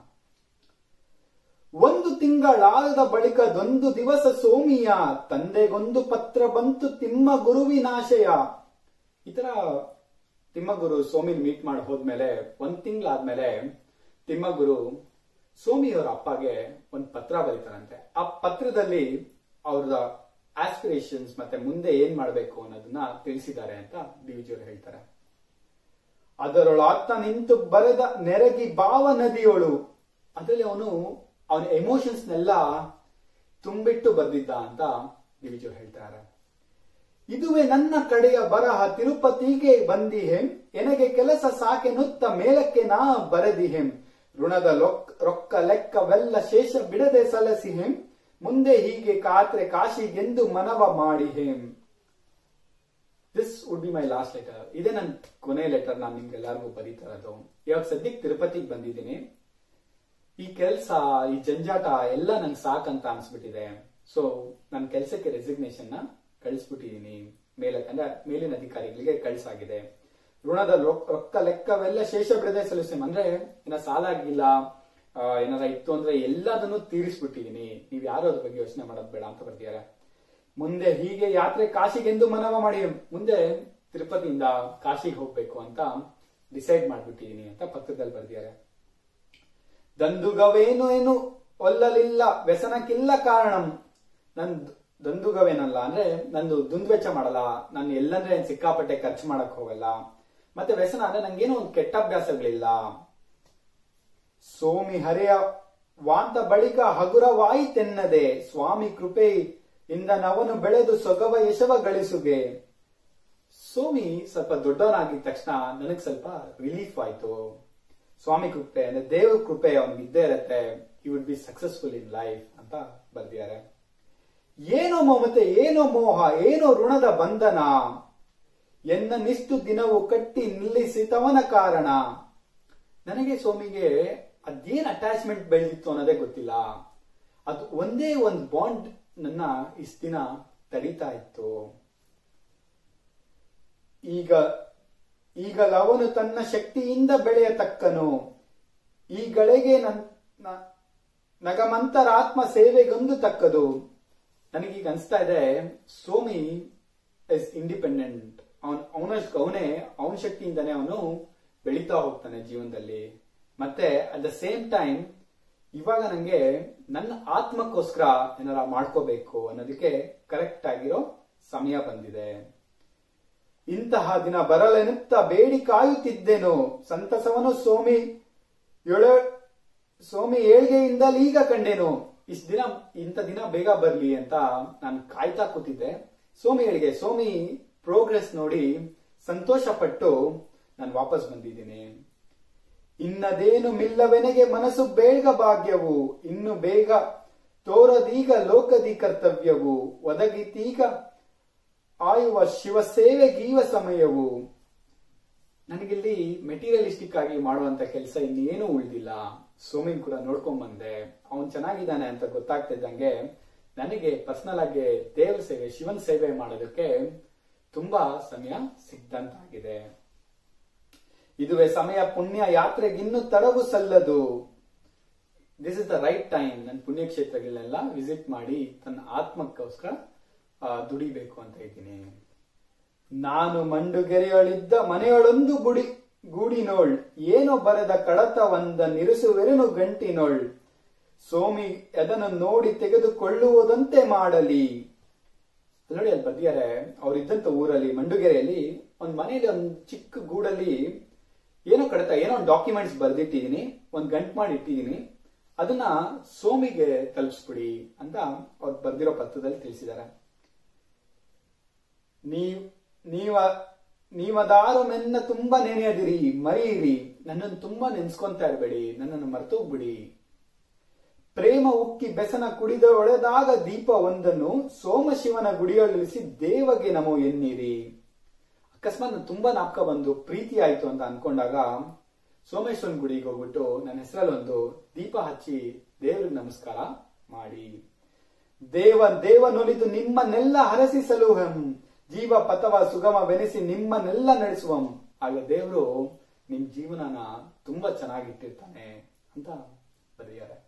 ಒಂದು ತಿಂಗಳಾದ ಬಳಿಕದೊಂದು ದಿವಸ ಸೋಮಿಯ ತಂದೆಗೊಂದು ಪತ್ರ ಬಂತು ತಿಮ್ಮ ಗುರುವಿನಾಶಯ. ಈ ತರ ತಿಮ್ಮಗುರು ಸೋಮಿನ್ ಮೀಟ್ ಮಾಡಿ ಹೋದ್ಮೇಲೆ ಒಂದ್ ತಿಂಗಳಾದ್ಮೇಲೆ ತಿಮ್ಮಗುರು ಸೋಮಿಯವರ ಅಪ್ಪಗೆ ಒಂದ್ ಪತ್ರ ಬರೀತಾರಂತೆ. ಆ ಪತ್ರದಲ್ಲಿ ಅವ್ರದ ಆಸ್ಪಿರೇಷನ್ಸ್ ಮತ್ತೆ ಮುಂದೆ ಏನ್ ಮಾಡ್ಬೇಕು ಅನ್ನೋದನ್ನ ತಿಳಿಸಿದ್ದಾರೆ ಅಂತ ಡಿ ವಿಜಿ ಅವರು ಹೇಳ್ತಾರೆ. ಅದರೊಳಾತ್ತ ನಿಂತು ಬರೆದ ನೆರಗಿ ಭಾವ ನದಿಯೋಳು, ಅದರಲ್ಲಿ ಅವನು ಅವನ ಎಮೋಷನ್ಸ್ ನೆಲ್ಲ ತುಂಬಿಟ್ಟು ಬರ್ದಿದ್ದ ಅಂತ ಡಿ ವಿಜಿ ಅವರು ಹೇಳ್ತಾರೆ. ಇದುವೇ ನನ್ನ ಕಡೆಯ ಬರಹ ತಿರುಪತಿಗೆ ಬಂದಿಹೆಂ ಎನಗೆ ಕೆಲಸ ಸಾಕೆನುತ್ತ ಮೇಲಕ್ಕೆ ನಾ ಬರೆದಿಹೆಂ ಋಣದ ರೊಕ್ಕ ಲೆಕ್ಕವೆಲ್ಲ ಶೇಷ ಬಿಡದೆ ಸಲಸಿಹೆಂ ಮುಂದೆ ಹೀಗೆ ಕಾತ್ರೆ ಕಾಶಿಗೆಂದು ಮನವ ಮಾಡಿಹೆಂ. This would be my last letter. ಇದೇ ನನ್ನ ಕೊನೆ ಲೆಟರ್. ನಾನು ನಿಮ್ಗೆಲ್ಲರಿಗೂ ಬರೀತಾ ಇರೋದು. ಇವಾಗ ಸದ್ಯಕ್ಕೆ ತಿರುಪತಿಗೆ ಬಂದಿದ್ದೀನಿ. ಈ ಕೆಲಸ, ಈ ಜಂಜಾಟ ಎಲ್ಲ ನಂಗೆ ಸಾಕಂತ ಅನ್ಸ್ಬಿಟ್ಟಿದೆ. ಸೊ ನನ್ನ ಕೆಲಸಕ್ಕೆ ರೆಸಿಗ್ನೇಷನ್ ನ ಕಳಿಸ್ಬಿಟ್ಟಿದೀನಿ. ಮೇಲೆ ಅಂದ್ರೆ ಮೇಲಿನ ಅಧಿಕಾರಿಗಳಿಗೆ ಕಳಿಸಾಗಿದೆ. ಋಣದ ರೊಕ್ಕ ಲೆಕ್ಕವೆಲ್ಲ ಶೇಷ ಬಿಡದೆ ಸಲ್ಲಿಸ್ತೇನೆ. ಅಂದ್ರೆ ಏನ ಸಾಲ ಆಗಿಲ್ಲ, ಏನಾರ ಇತ್ತು ಅಂದ್ರೆ ಎಲ್ಲದನ್ನು ತೀರಿಸ್ಬಿಟ್ಟಿದೀನಿ. ನೀವ್ ಯಾರು ಅದ್ರ ಬಗ್ಗೆ ಯೋಚನೆ ಮಾಡೋದ್ ಬೇಡ ಅಂತ ಬರ್ದಿದ್ದಾರೆ. ಮುಂದೆ ಹೀಗೆ ಯಾತ್ರೆ ಕಾಶಿಗೆಂದು ಮನವ ಮಾಡಿ, ಮುಂದೆ ತಿರುಪತಿಯಿಂದ ಕಾಶಿಗೆ ಹೋಗ್ಬೇಕು ಅಂತ ಡಿಸೈಡ್ ಮಾಡ್ಬಿಟ್ಟಿದೀನಿ ಅಂತ ಪತ್ರದಲ್ಲಿ ಬರ್ದಿದ್ದಾರೆ. ದಂದುಗವೇನು ಏನು ಒಲ್ಲಲಿಲ್ಲ ವ್ಯಸನಕ್ಕಿಲ್ಲ ಕಾರಣಂ. ನನ್ ದಂದುಗವೇನಲ್ಲ ಅಂದ್ರೆ ನಂದು ದುಂದ್ವೆಚ್ಚ ಮಾಡಲ್ಲ, ನಾನು ಎಲ್ಲಂದ್ರೆ ಸಿಕ್ಕಾಪಟ್ಟೆ ಖರ್ಚು ಮಾಡಕ್ ಹೋಗಲ್ಲ. ಮತ್ತೆ ವ್ಯಸನ ಅಂದ್ರೆ ನಂಗೇನು ಒಂದು ಕೆಟ್ಟ ಅಭ್ಯಾಸಗಳಿಲ್ಲ. ಸೋಮಿ ಹರೆಯ ವಾಂತ ಬಳಿಕ ಹಗುರವಾಯಿತೆನ್ನದೆ ಸ್ವಾಮಿ ಕೃಪೆ ಇಂದ ನವನು ಬೆಳೆದು ಸೊಗವ ಯಶವ ಗಳಿಸುಗೆ. ಸೋಮಿ ಸ್ವಲ್ಪ ದೊಡ್ಡವನಾಗಿದ ತಕ್ಷಣ ನನಗ್ ಸ್ವಲ್ಪ ರಿಲೀಫ್ ಆಯ್ತು. ಸ್ವಾಮಿ ಕೃಪೆ ಅಂದ್ರೆ ದೇವ್ರ ಕೃಪೆ ಅವನಿಗೆ ಇದ್ದೇ ಇರತ್ತೆ. He would be successful in life ಅಂತ ಬರ್ದಿದ್ದಾರೆ. ಏನೋ ಮಮತೆ, ಏನೋ ಮೋಹ, ಏನೋ ಋಣದ ಬಂಧನ ಎನ್ನ ನಿಸ್ತು ದಿನವು ಕಟ್ಟಿ ನಿಲ್ಲಿಸಿತವನ ಕಾರಣ. ನನಗೆ ಸ್ವಾಮಿಗೆ ಅದೇನ್ ಅಟ್ಯಾಚ್ಮೆಂಟ್ ಬೆಳೆದಿತ್ತು ಅನ್ನೋದೇ ಗೊತ್ತಿಲ್ಲ. ಅದು ಒಂದೇ ಒಂದು ಬಾಂಡ್ ನನ್ನ ಇಷ್ಟ ದಿನ ತಡೀತಾ ಇತ್ತು. ಈಗ ಈಗಲ ಅವನು ತನ್ನ ಶಕ್ತಿಯಿಂದ ಬೆಳೆಯತಕ್ಕನು. ಈಗಳಿಗೆ ನಗಮಂತರಾತ್ಮ ಸೇವೆಗೊಂದು ತಕ್ಕದು. ನನಗೀಗ ಅನ್ಸ್ತಾ ಇದೆ, ಸೋಮಿ ಇಸ್ ಇಂಡಿಪೆಂಡೆಂಟ್. ಅವನ್ ಅವನ ಅವನೇ ಅವನ ಶಕ್ತಿಯಿಂದಾನೇ ಅವನು ಬೆಳೀತಾ ಹೋಗ್ತಾನೆ ಜೀವನದಲ್ಲಿ. ಮತ್ತೆ ಅಟ್ ದ ಸೇಮ್ ಟೈಮ್ ಇವಾಗ ನಂಗೆ ನನ್ನ ಆತ್ಮಕ್ಕೋಸ್ಕರ ಏನಾರ ಮಾಡ್ಕೋಬೇಕು ಅನ್ನೋದಕ್ಕೆ ಕರೆಕ್ಟ್ ಆಗಿರೋ ಸಮಯ ಬಂದಿದೆ. ಇಂತಹ ದಿನ ಬರಲೆನ್ನುತ್ತ ಬೇಡಿ ಕಾಯುತ್ತಿದ್ದೆನು. ಸಂತಸವನು ಸೋಮಿ ಏಳ ಸೋಮಿ ಏಳ್ಗೆಯಿಂದಲೀಗ ಈಗ ಕಂಡೆನು. ಇಷ್ಟ ದಿನ ಇಂಥ ದಿನ ಬೇಗ ಬರ್ಲಿ ಅಂತ ನಾನು ಕಾಯ್ತಾ ಕೂತಿದ್ದೆ. ಸೋಮಿ ಏಳ್ಗೆ, ಸೋಮಿ ಪ್ರೋಗ್ರೆಸ್ ನೋಡಿ ಸಂತೋಷ ಪಟ್ಟು ನಾನು ವಾಪಸ್ ಬಂದಿದ್ದೀನಿ. ಇನ್ನದೇನು ಮಿಲ್ಲವೆನಗೆ ಮನಸ್ಸು ಬೇಗ ಭಾಗ್ಯವು. ಇನ್ನು ಬೇಗ ತೋರದೀಗ ಲೋಕದಿ ಕರ್ತವ್ಯವು. ಒದಗಿತೀಗ ಆಯುವ ಶಿವ ಸೇವೆಗೀವ ಸಮಯವು. ನನಗಿಲ್ಲಿ ಮೆಟೀರಿಯಲಿಸ್ಟಿಕ್ ಆಗಿ ಮಾಡುವಂತ ಕೆಲಸ ಇನ್ನೇನು ಉಳಿದಿಲ್ಲ. ಸೋಮಿನ್ ಕೂಡ ನೋಡ್ಕೊಂಡ್ ಬಂದೆ. ಅವನ್ ಚೆನ್ನಾಗಿದ್ದಾನೆ ಅಂತ ಗೊತ್ತಾಗ್ತಿದ್ದಂಗೆ ನನಗೆ ಪರ್ಸನಲ್ ಆಗಿ ದೇವ್ರ ಸೇವೆ, ಶಿವನ್ ಸೇವೆ ಮಾಡೋದಕ್ಕೆ ತುಂಬಾ ಸಮಯ ಸಿಗ್ದಂತಾಗಿದೆ. ಇದುವೇ ಸಮಯ ಪುಣ್ಯ ಯಾತ್ರೆಗಿನ್ನು ತಡವು ಸಲ್ಲದು. This is the right time. ನನ್ನ ಪುಣ್ಯಕ್ಷೇತ್ರಗಳನ್ನೆಲ್ಲ ವಿಸಿಟ್ ಮಾಡಿ ತನ್ನ ಆತ್ಮಕ್ಕೋಸ್ಕರ ದುಡಿಬೇಕು ಅಂತ ಇದ್ದೀನಿ. ನಾನು ಮಂಡುಗೆರೆಯೊಳಿದ್ದ ಮನೆಯೊಳೊಂದು ಗುಡಿ ಗೂಡಿನೋಳ್ ಏನೋ ಬರೆದ ಕಡತ ಒಂದ ನಿರುಸುವೆರನು ಗಂಟಿನೋಳ್. ಸೋಮಿ ಅದನ್ನು ನೋಡಿ ತೆಗೆದುಕೊಳ್ಳುವುದಂತೆ ಮಾಡಲಿ. ನೋಡಿ ಅಲ್ಲಿ ಬರ್ದಿದ್ದಾರೆ, ಅವ್ರಿದ್ದಂತ ಊರಲ್ಲಿ ಮಂಡುಗೆರೆಯಲ್ಲಿ ಒಂದ್ ಮನೆಯಲ್ಲಿ ಒಂದ್ ಚಿಕ್ಕ ಗೂಡಲ್ಲಿ ಏನೋ ಕಡತ, ಏನೋ ಒಂದು ಡಾಕ್ಯುಮೆಂಟ್ಸ್ ಬರ್ದಿಟ್ಟಿದೀನಿ, ಒಂದ್ ಗಂಟ್ ಮಾಡಿ ಇಟ್ಟಿದೀನಿ, ಅದನ್ನ ಸೋಮಿಗೆ ತಲುಪಿಸ್ಬಿಡಿ ಅಂತ ಅವ್ರು ಬರ್ದಿರೋ ಪತ್ರದಲ್ಲಿ ತಿಳಿಸಿದ್ದಾರೆ. ನೀವ್ ನೀವ ನೀವದಾರು ಮೆನ್ನ ತುಂಬಾ ನೆನೆಯದಿರಿ, ಮರೆಯಿರಿ, ನನ್ನನ್ನು ತುಂಬಾ ನೆನ್ಸ್ಕೊಂತಾ ಇರಬೇಡಿ, ನನ್ನನ್ನು ಮರ್ತೋಗ್ಬಿಡಿ. ಪ್ರೇಮ ಉಕ್ಕಿ ಬೆಸನ ಕುಡಿದ ಒಳೆದಾಗ ದೀಪ ಒಂದನ್ನು ಸೋಮಶಿವನ ಗುಡಿಯೊಳಿಸಿ ದೇವಗೆ ನಮೋ ಎನ್ನಿರಿ. ಅಕಸ್ಮಾತ್ ತುಂಬಾ ನಾಪಕ ಬಂದು ಪ್ರೀತಿ ಆಯ್ತು ಅಂತ ಅನ್ಕೊಂಡಾಗ ಸೋಮೇಶ್ವರನ್ ಗುಡಿಗೆ ಹೋಗ್ಬಿಟ್ಟು ನನ್ನ ಹೆಸರಲ್ಲಿ ಒಂದು ದೀಪ ಹಚ್ಚಿ ದೇವ್ರಿಗೆ ನಮಸ್ಕಾರ ಮಾಡಿ. ದೇವ ದೇವನೊಲಿದು ನಿಮ್ಮನ್ನೆಲ್ಲ ಹರಸಿಸಲು ಹಂ ಜೀವ ಪಥವ ಸುಗಮವೆನಿಸಿ ನಿಮ್ಮನ್ನೆಲ್ಲ ನಡೆಸುವಂ. ಆಗ ದೇವರು ನಿಮ್ ಜೀವನನ ತುಂಬಾ ಚೆನ್ನಾಗಿಟ್ಟಿರ್ತಾನೆ ಅಂತ ಬರೆದಿದ್ದಾರೆ.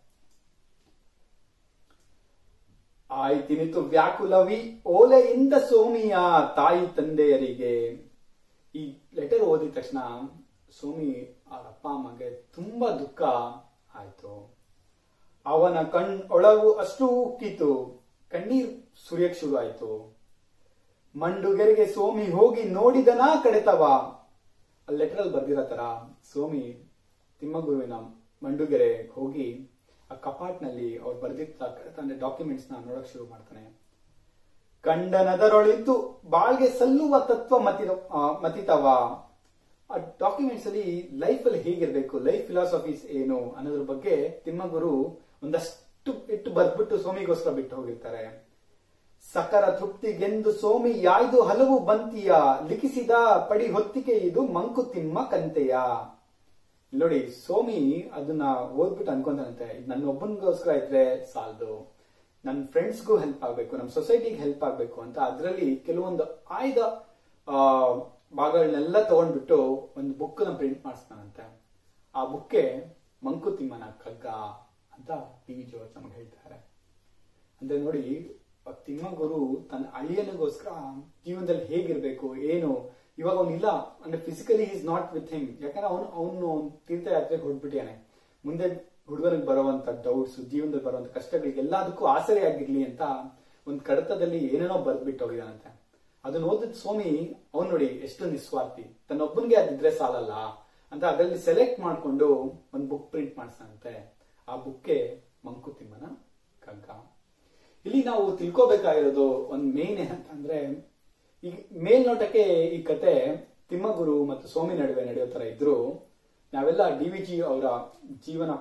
ಆಯ್ತಿನಿತು ವ್ಯಾಕುಲವಿ ಓಲೆಯಿಂದ ಸೋಮಿಯ ತಾಯಿ ತಂದೆಯರಿಗೆ. ಈ ಲೆಟರ್ ಓದಿದ ತಕ್ಷಣ ಸೋಮಿ ಅವ್ರ ಅಪ್ಪ ಅಮ್ಮಗೆ ತುಂಬಾ ದುಃಖ ಆಯ್ತು. ಅವನ ಕಣ್ ಒಳಗು ಅಷ್ಟು ಉಕ್ಕಿತು, ಕಣ್ಣೀರ್ ಸುರಿಯಕ್ ಶುರು ಆಯ್ತು. ಮಂಡುಗೆರೆಗೆ ಸೋಮಿ ಹೋಗಿ ನೋಡಿದನಾ ಕಡೆತವ. ಆ ಲೆಟರ್ ಅಲ್ಲಿ ಬರ್ದಿರೋ ತರ ಸೋಮಿ ತಿಮ್ಮಗುರುವಿನ ಮಂಡುಗೆರೆ ಹೋಗಿ ಆ ಕಪಾಟ್ನಲ್ಲಿ ಅವ್ರು ಬರ್ದಿರ್ತ ಅಂದ್ರೆ ಡಾಕ್ಯುಮೆಂಟ್ಸ್ ನ ನೋಡಕ್ ಶುರು ಮಾಡ್ತಾನೆ. ಕಂಡನದರೊಳಿದ್ದು ಬಾಳ್ಗೆ ಸಲ್ಲುವ ತತ್ವ ಮತಿ ಮತಿತವ. ಆ ಡಾಕ್ಯುಮೆಂಟ್ಸ್ ಅಲ್ಲಿ ಲೈಫ್ ಅಲ್ಲಿ ಹೇಗಿರ್ಬೇಕು, ಲೈಫ್ ಫಿಲಾಸಫೀಸ್ ಏನು ಅನ್ನೋದ್ರ ಬಗ್ಗೆ ತಿಮ್ಮಗುರು ಒಂದಷ್ಟು ಇಟ್ಟು ಬರ್ದ್ಬಿಟ್ಟು ಸೋಮಿಗೋಸ್ಕರ ಬಿಟ್ಟು ಹೋಗಿರ್ತಾರೆ. ಸಕರ ತೃಪ್ತಿಗೆಂದು ಸೋಮಿ ಯಾಯ್ದು ಹಲವು ಬಂತಿಯ, ಲಿಖಿಸಿದ ಪಡಿ ಹೊತ್ತಿಗೆ ಇದು ಮಂಕುತಿಮ್ಮ ಕಂತೆಯ. ನೋಡಿ, ಸೋಮಿ ಅದನ್ನ ಓದ್ಬಿಟ್ಟು ಅನ್ಕೊಂತಾನಂತೆ, ನನ್ನ ಒಬ್ಬನಿಗೋಸ್ಕರ ಇದ್ರೆ ಸಾಲದು, ನನ್ನ ಫ್ರೆಂಡ್ಸ್ಗೂ ಹೆಲ್ಪ್ ಆಗ್ಬೇಕು, ನಮ್ಮ ಸೊಸೈಟಿಗೆ ಹೆಲ್ಪ್ ಆಗ್ಬೇಕು ಅಂತ ಅದರಲ್ಲಿ ಕೆಲವೊಂದು ಆಯ್ದ ಆ ಭಾಗಗಳನ್ನೆಲ್ಲ ತಗೊಂಡ್ಬಿಟ್ಟು ಒಂದು ಬುಕ್ ನ ಪ್ರಿಂಟ್ ಮಾಡಿಸ್ತಾನಂತೆ. ಆ ಬುಕ್ಕೆ ಮಂಕುತಿಮ್ಮನ ಕಗ್ಗ ಅಂತ ಟಿ ವಿ ಜಿ ಅವರು ನಮಗೆ ಹೇಳ್ತಾರೆ. ಅಂದ್ರೆ ನೋಡಿ, ತಿಮ್ಮಗುರು ತನ್ನ ಅಳಿಯನಿಗೋಸ್ಕರ ಜೀವನದಲ್ಲಿ ಹೇಗಿರ್ಬೇಕು ಏನು, ಇವಾಗ ಅವನಿಲ್ಲ ಅಂದ್ರೆ physically is not with him, ಯಾಕಂದ್ರೆ ಅವನು ಅವನು ತೀರ್ಥಯಾತ್ರೆಗೆ ಹೊರಡ್ಬಿಟ್ಟಿಯಾನೆ. ಮುಂದೆ ಹುಡುಗನಿಗೆ ಬರುವಂತ ಡೌಟ್ಸ್, ಜೀವನದಲ್ಲಿ ಬರುವಂತ ಕಷ್ಟಗಳಿಗೆ ಎಲ್ಲದಕ್ಕೂ ಆಸರೆ ಆಗಿರ್ಲಿ ಅಂತ ಒಂದ್ ಕಡತದಲ್ಲಿ ಏನೇನೋ ಬರ್ದ್ಬಿಟ್ಟು ಹೋಗಿದಾನಂತೆ. ಅದನ್ನ ಓದಿದ ಸ್ವಾಮಿ ಅವ್ನು ನೋಡಿ ಎಷ್ಟು ನಿಸ್ವಾರ್ಥಿ, ತನ್ನೊಬ್ಬನಿಗೆ ಅದಿದ್ರೆ ಸಾಲಲ್ಲ ಅಂತ ಅದರಲ್ಲಿ ಸೆಲೆಕ್ಟ್ ಮಾಡ್ಕೊಂಡು ಒಂದ್ ಬುಕ್ ಪ್ರಿಂಟ್ ಮಾಡಿಸ್ತಾನಂತೆ. ಆ ಬುಕ್ಕೆ ಮಂಕುತಿಮ್ಮನ ಕಗ್ಗ. ಇಲ್ಲಿ ನಾವು ತಿಳ್ಕೋಬೇಕಾಗಿರೋದು ಒಂದ್ ಮೇನ್ ಏನಂತಂದ್ರೆ, ಈಗ ಮೇಲ್ನೋಟಕ್ಕೆ ಈ ಕತೆ ತಿಮ್ಮಗುರು ಮತ್ತು ಸೋಮಿ ನಡುವೆ ನಡೆಯೋ ತರ ಇದ್ರು, ನಾವೆಲ್ಲ ಡಿ ವಿ ಜಿ ಅವರ ಜೀವನ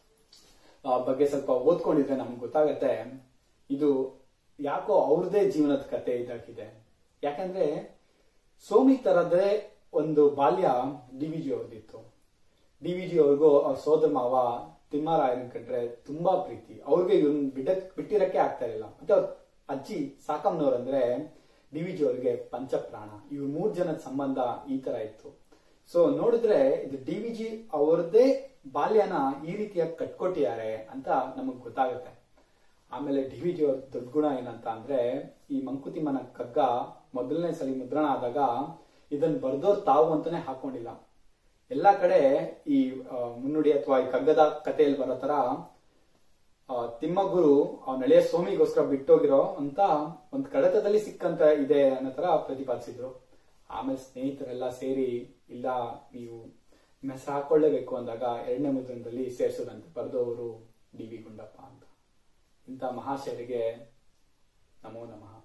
ಬಗ್ಗೆ ಸ್ವಲ್ಪ ಓದ್ಕೊಂಡಿದ್ರೆ ನಮ್ಗೆ ಗೊತ್ತಾಗತ್ತೆ ಇದು ಯಾಕೋ ಅವ್ರದೇ ಜೀವನದ ಕತೆ ಇದಾಗಿದೆ. ಯಾಕಂದ್ರೆ ಸೋಮಿ ತರದೇ ಒಂದು ಬಾಲ್ಯ ಡಿ ವಿ ಜಿ ಅವ್ರದಿತ್ತು. ಡಿ ವಿ ಜಿ ಅವ್ರಿಗೂ ಅವ್ರ ಸೋದರ ಮಾವ ತಿಮ್ಮರಾಯನ ಕಂಡ್ರೆ ತುಂಬಾ ಪ್ರೀತಿ, ಅವ್ರಿಗೆ ಇವ್ನ ಬಿಡ ಬಿಟ್ಟಿರಕ್ಕೆ ಆಗ್ತಾ ಇರಲಿಲ್ಲ. ಮತ್ತೆ ಅವ್ರ ಅಜ್ಜಿ ಸಾಕಮ್ಮನವ್ರಂದ್ರೆ ಡಿ ವಿ ಜಿ ಅವ್ರಿಗೆ ಪಂಚಪ್ರಾಣ. ಇವ್ರ ಮೂರ್ ಜನದ ಸಂಬಂಧ ಈ ತರ ಇತ್ತು. ಸೊ ನೋಡಿದ್ರೆ ಇದು ಡಿ ವಿ ಜಿ ಅವ್ರದೇ ಬಾಲ್ಯನ ಈ ರೀತಿಯಾಗಿ ಕಟ್ಕೊಟ್ಟಿದ್ದಾರೆ ಅಂತ ನಮಗ್ ಗೊತ್ತಾಗುತ್ತೆ. ಆಮೇಲೆ ಡಿ ವಿ ಜಿ ಅವ್ರ ದೊಡ್ಡ ಗುಣ ಏನಂತ ಅಂದ್ರೆ, ಈ ಮಂಕುತಿಮ್ಮನ ಕಗ್ಗ ಮೊದಲನೇ ಸಲ ಮುದ್ರಣ ಆದಾಗ ಇದನ್ನ ಬರ್ದೋರ್ ತಾವು ಅಂತಾನೆ ಹಾಕೊಂಡಿಲ್ಲ. ಎಲ್ಲಾ ಕಡೆ ಈ ಮುನ್ನುಡಿ ಅಥವಾ ಈ ಕಗ್ಗದ ಕಥೆಯಲ್ಲಿ ಬರೋ ತರ ತಿಮ್ಮಗುರು ಅವ್ನ ಹಳೆಯ ಸೋಮಿಗೋಸ್ಕರ ಬಿಟ್ಟೋಗಿರೋ ಅಂತ ಒಂದ್ ಕಡತದಲ್ಲಿ ಸಿಕ್ಕಂತ ಇದೆ ಅನ್ನೋ ತರ ಪ್ರತಿಪಾದಿಸಿದ್ರು. ಆಮೇಲೆ ಸ್ನೇಹಿತರೆಲ್ಲ ಸೇರಿ ಇಲ್ಲ ನೀವು ಮೆಸ್ ಹಾಕೊಳ್ಳೇಬೇಕು ಅಂದಾಗ ಎರಡನೇ ಮುದ್ರಣದಲ್ಲಿ ಸೇರಿಸೋದಂತೆ ಬರೆದವರು ಡಿ ವಿ ಗುಂಡಪ್ಪ ಅಂತ. ಇಂಥ ಮಹಾಶಯರಿಗೆ ನಮೋ ನಮಃ.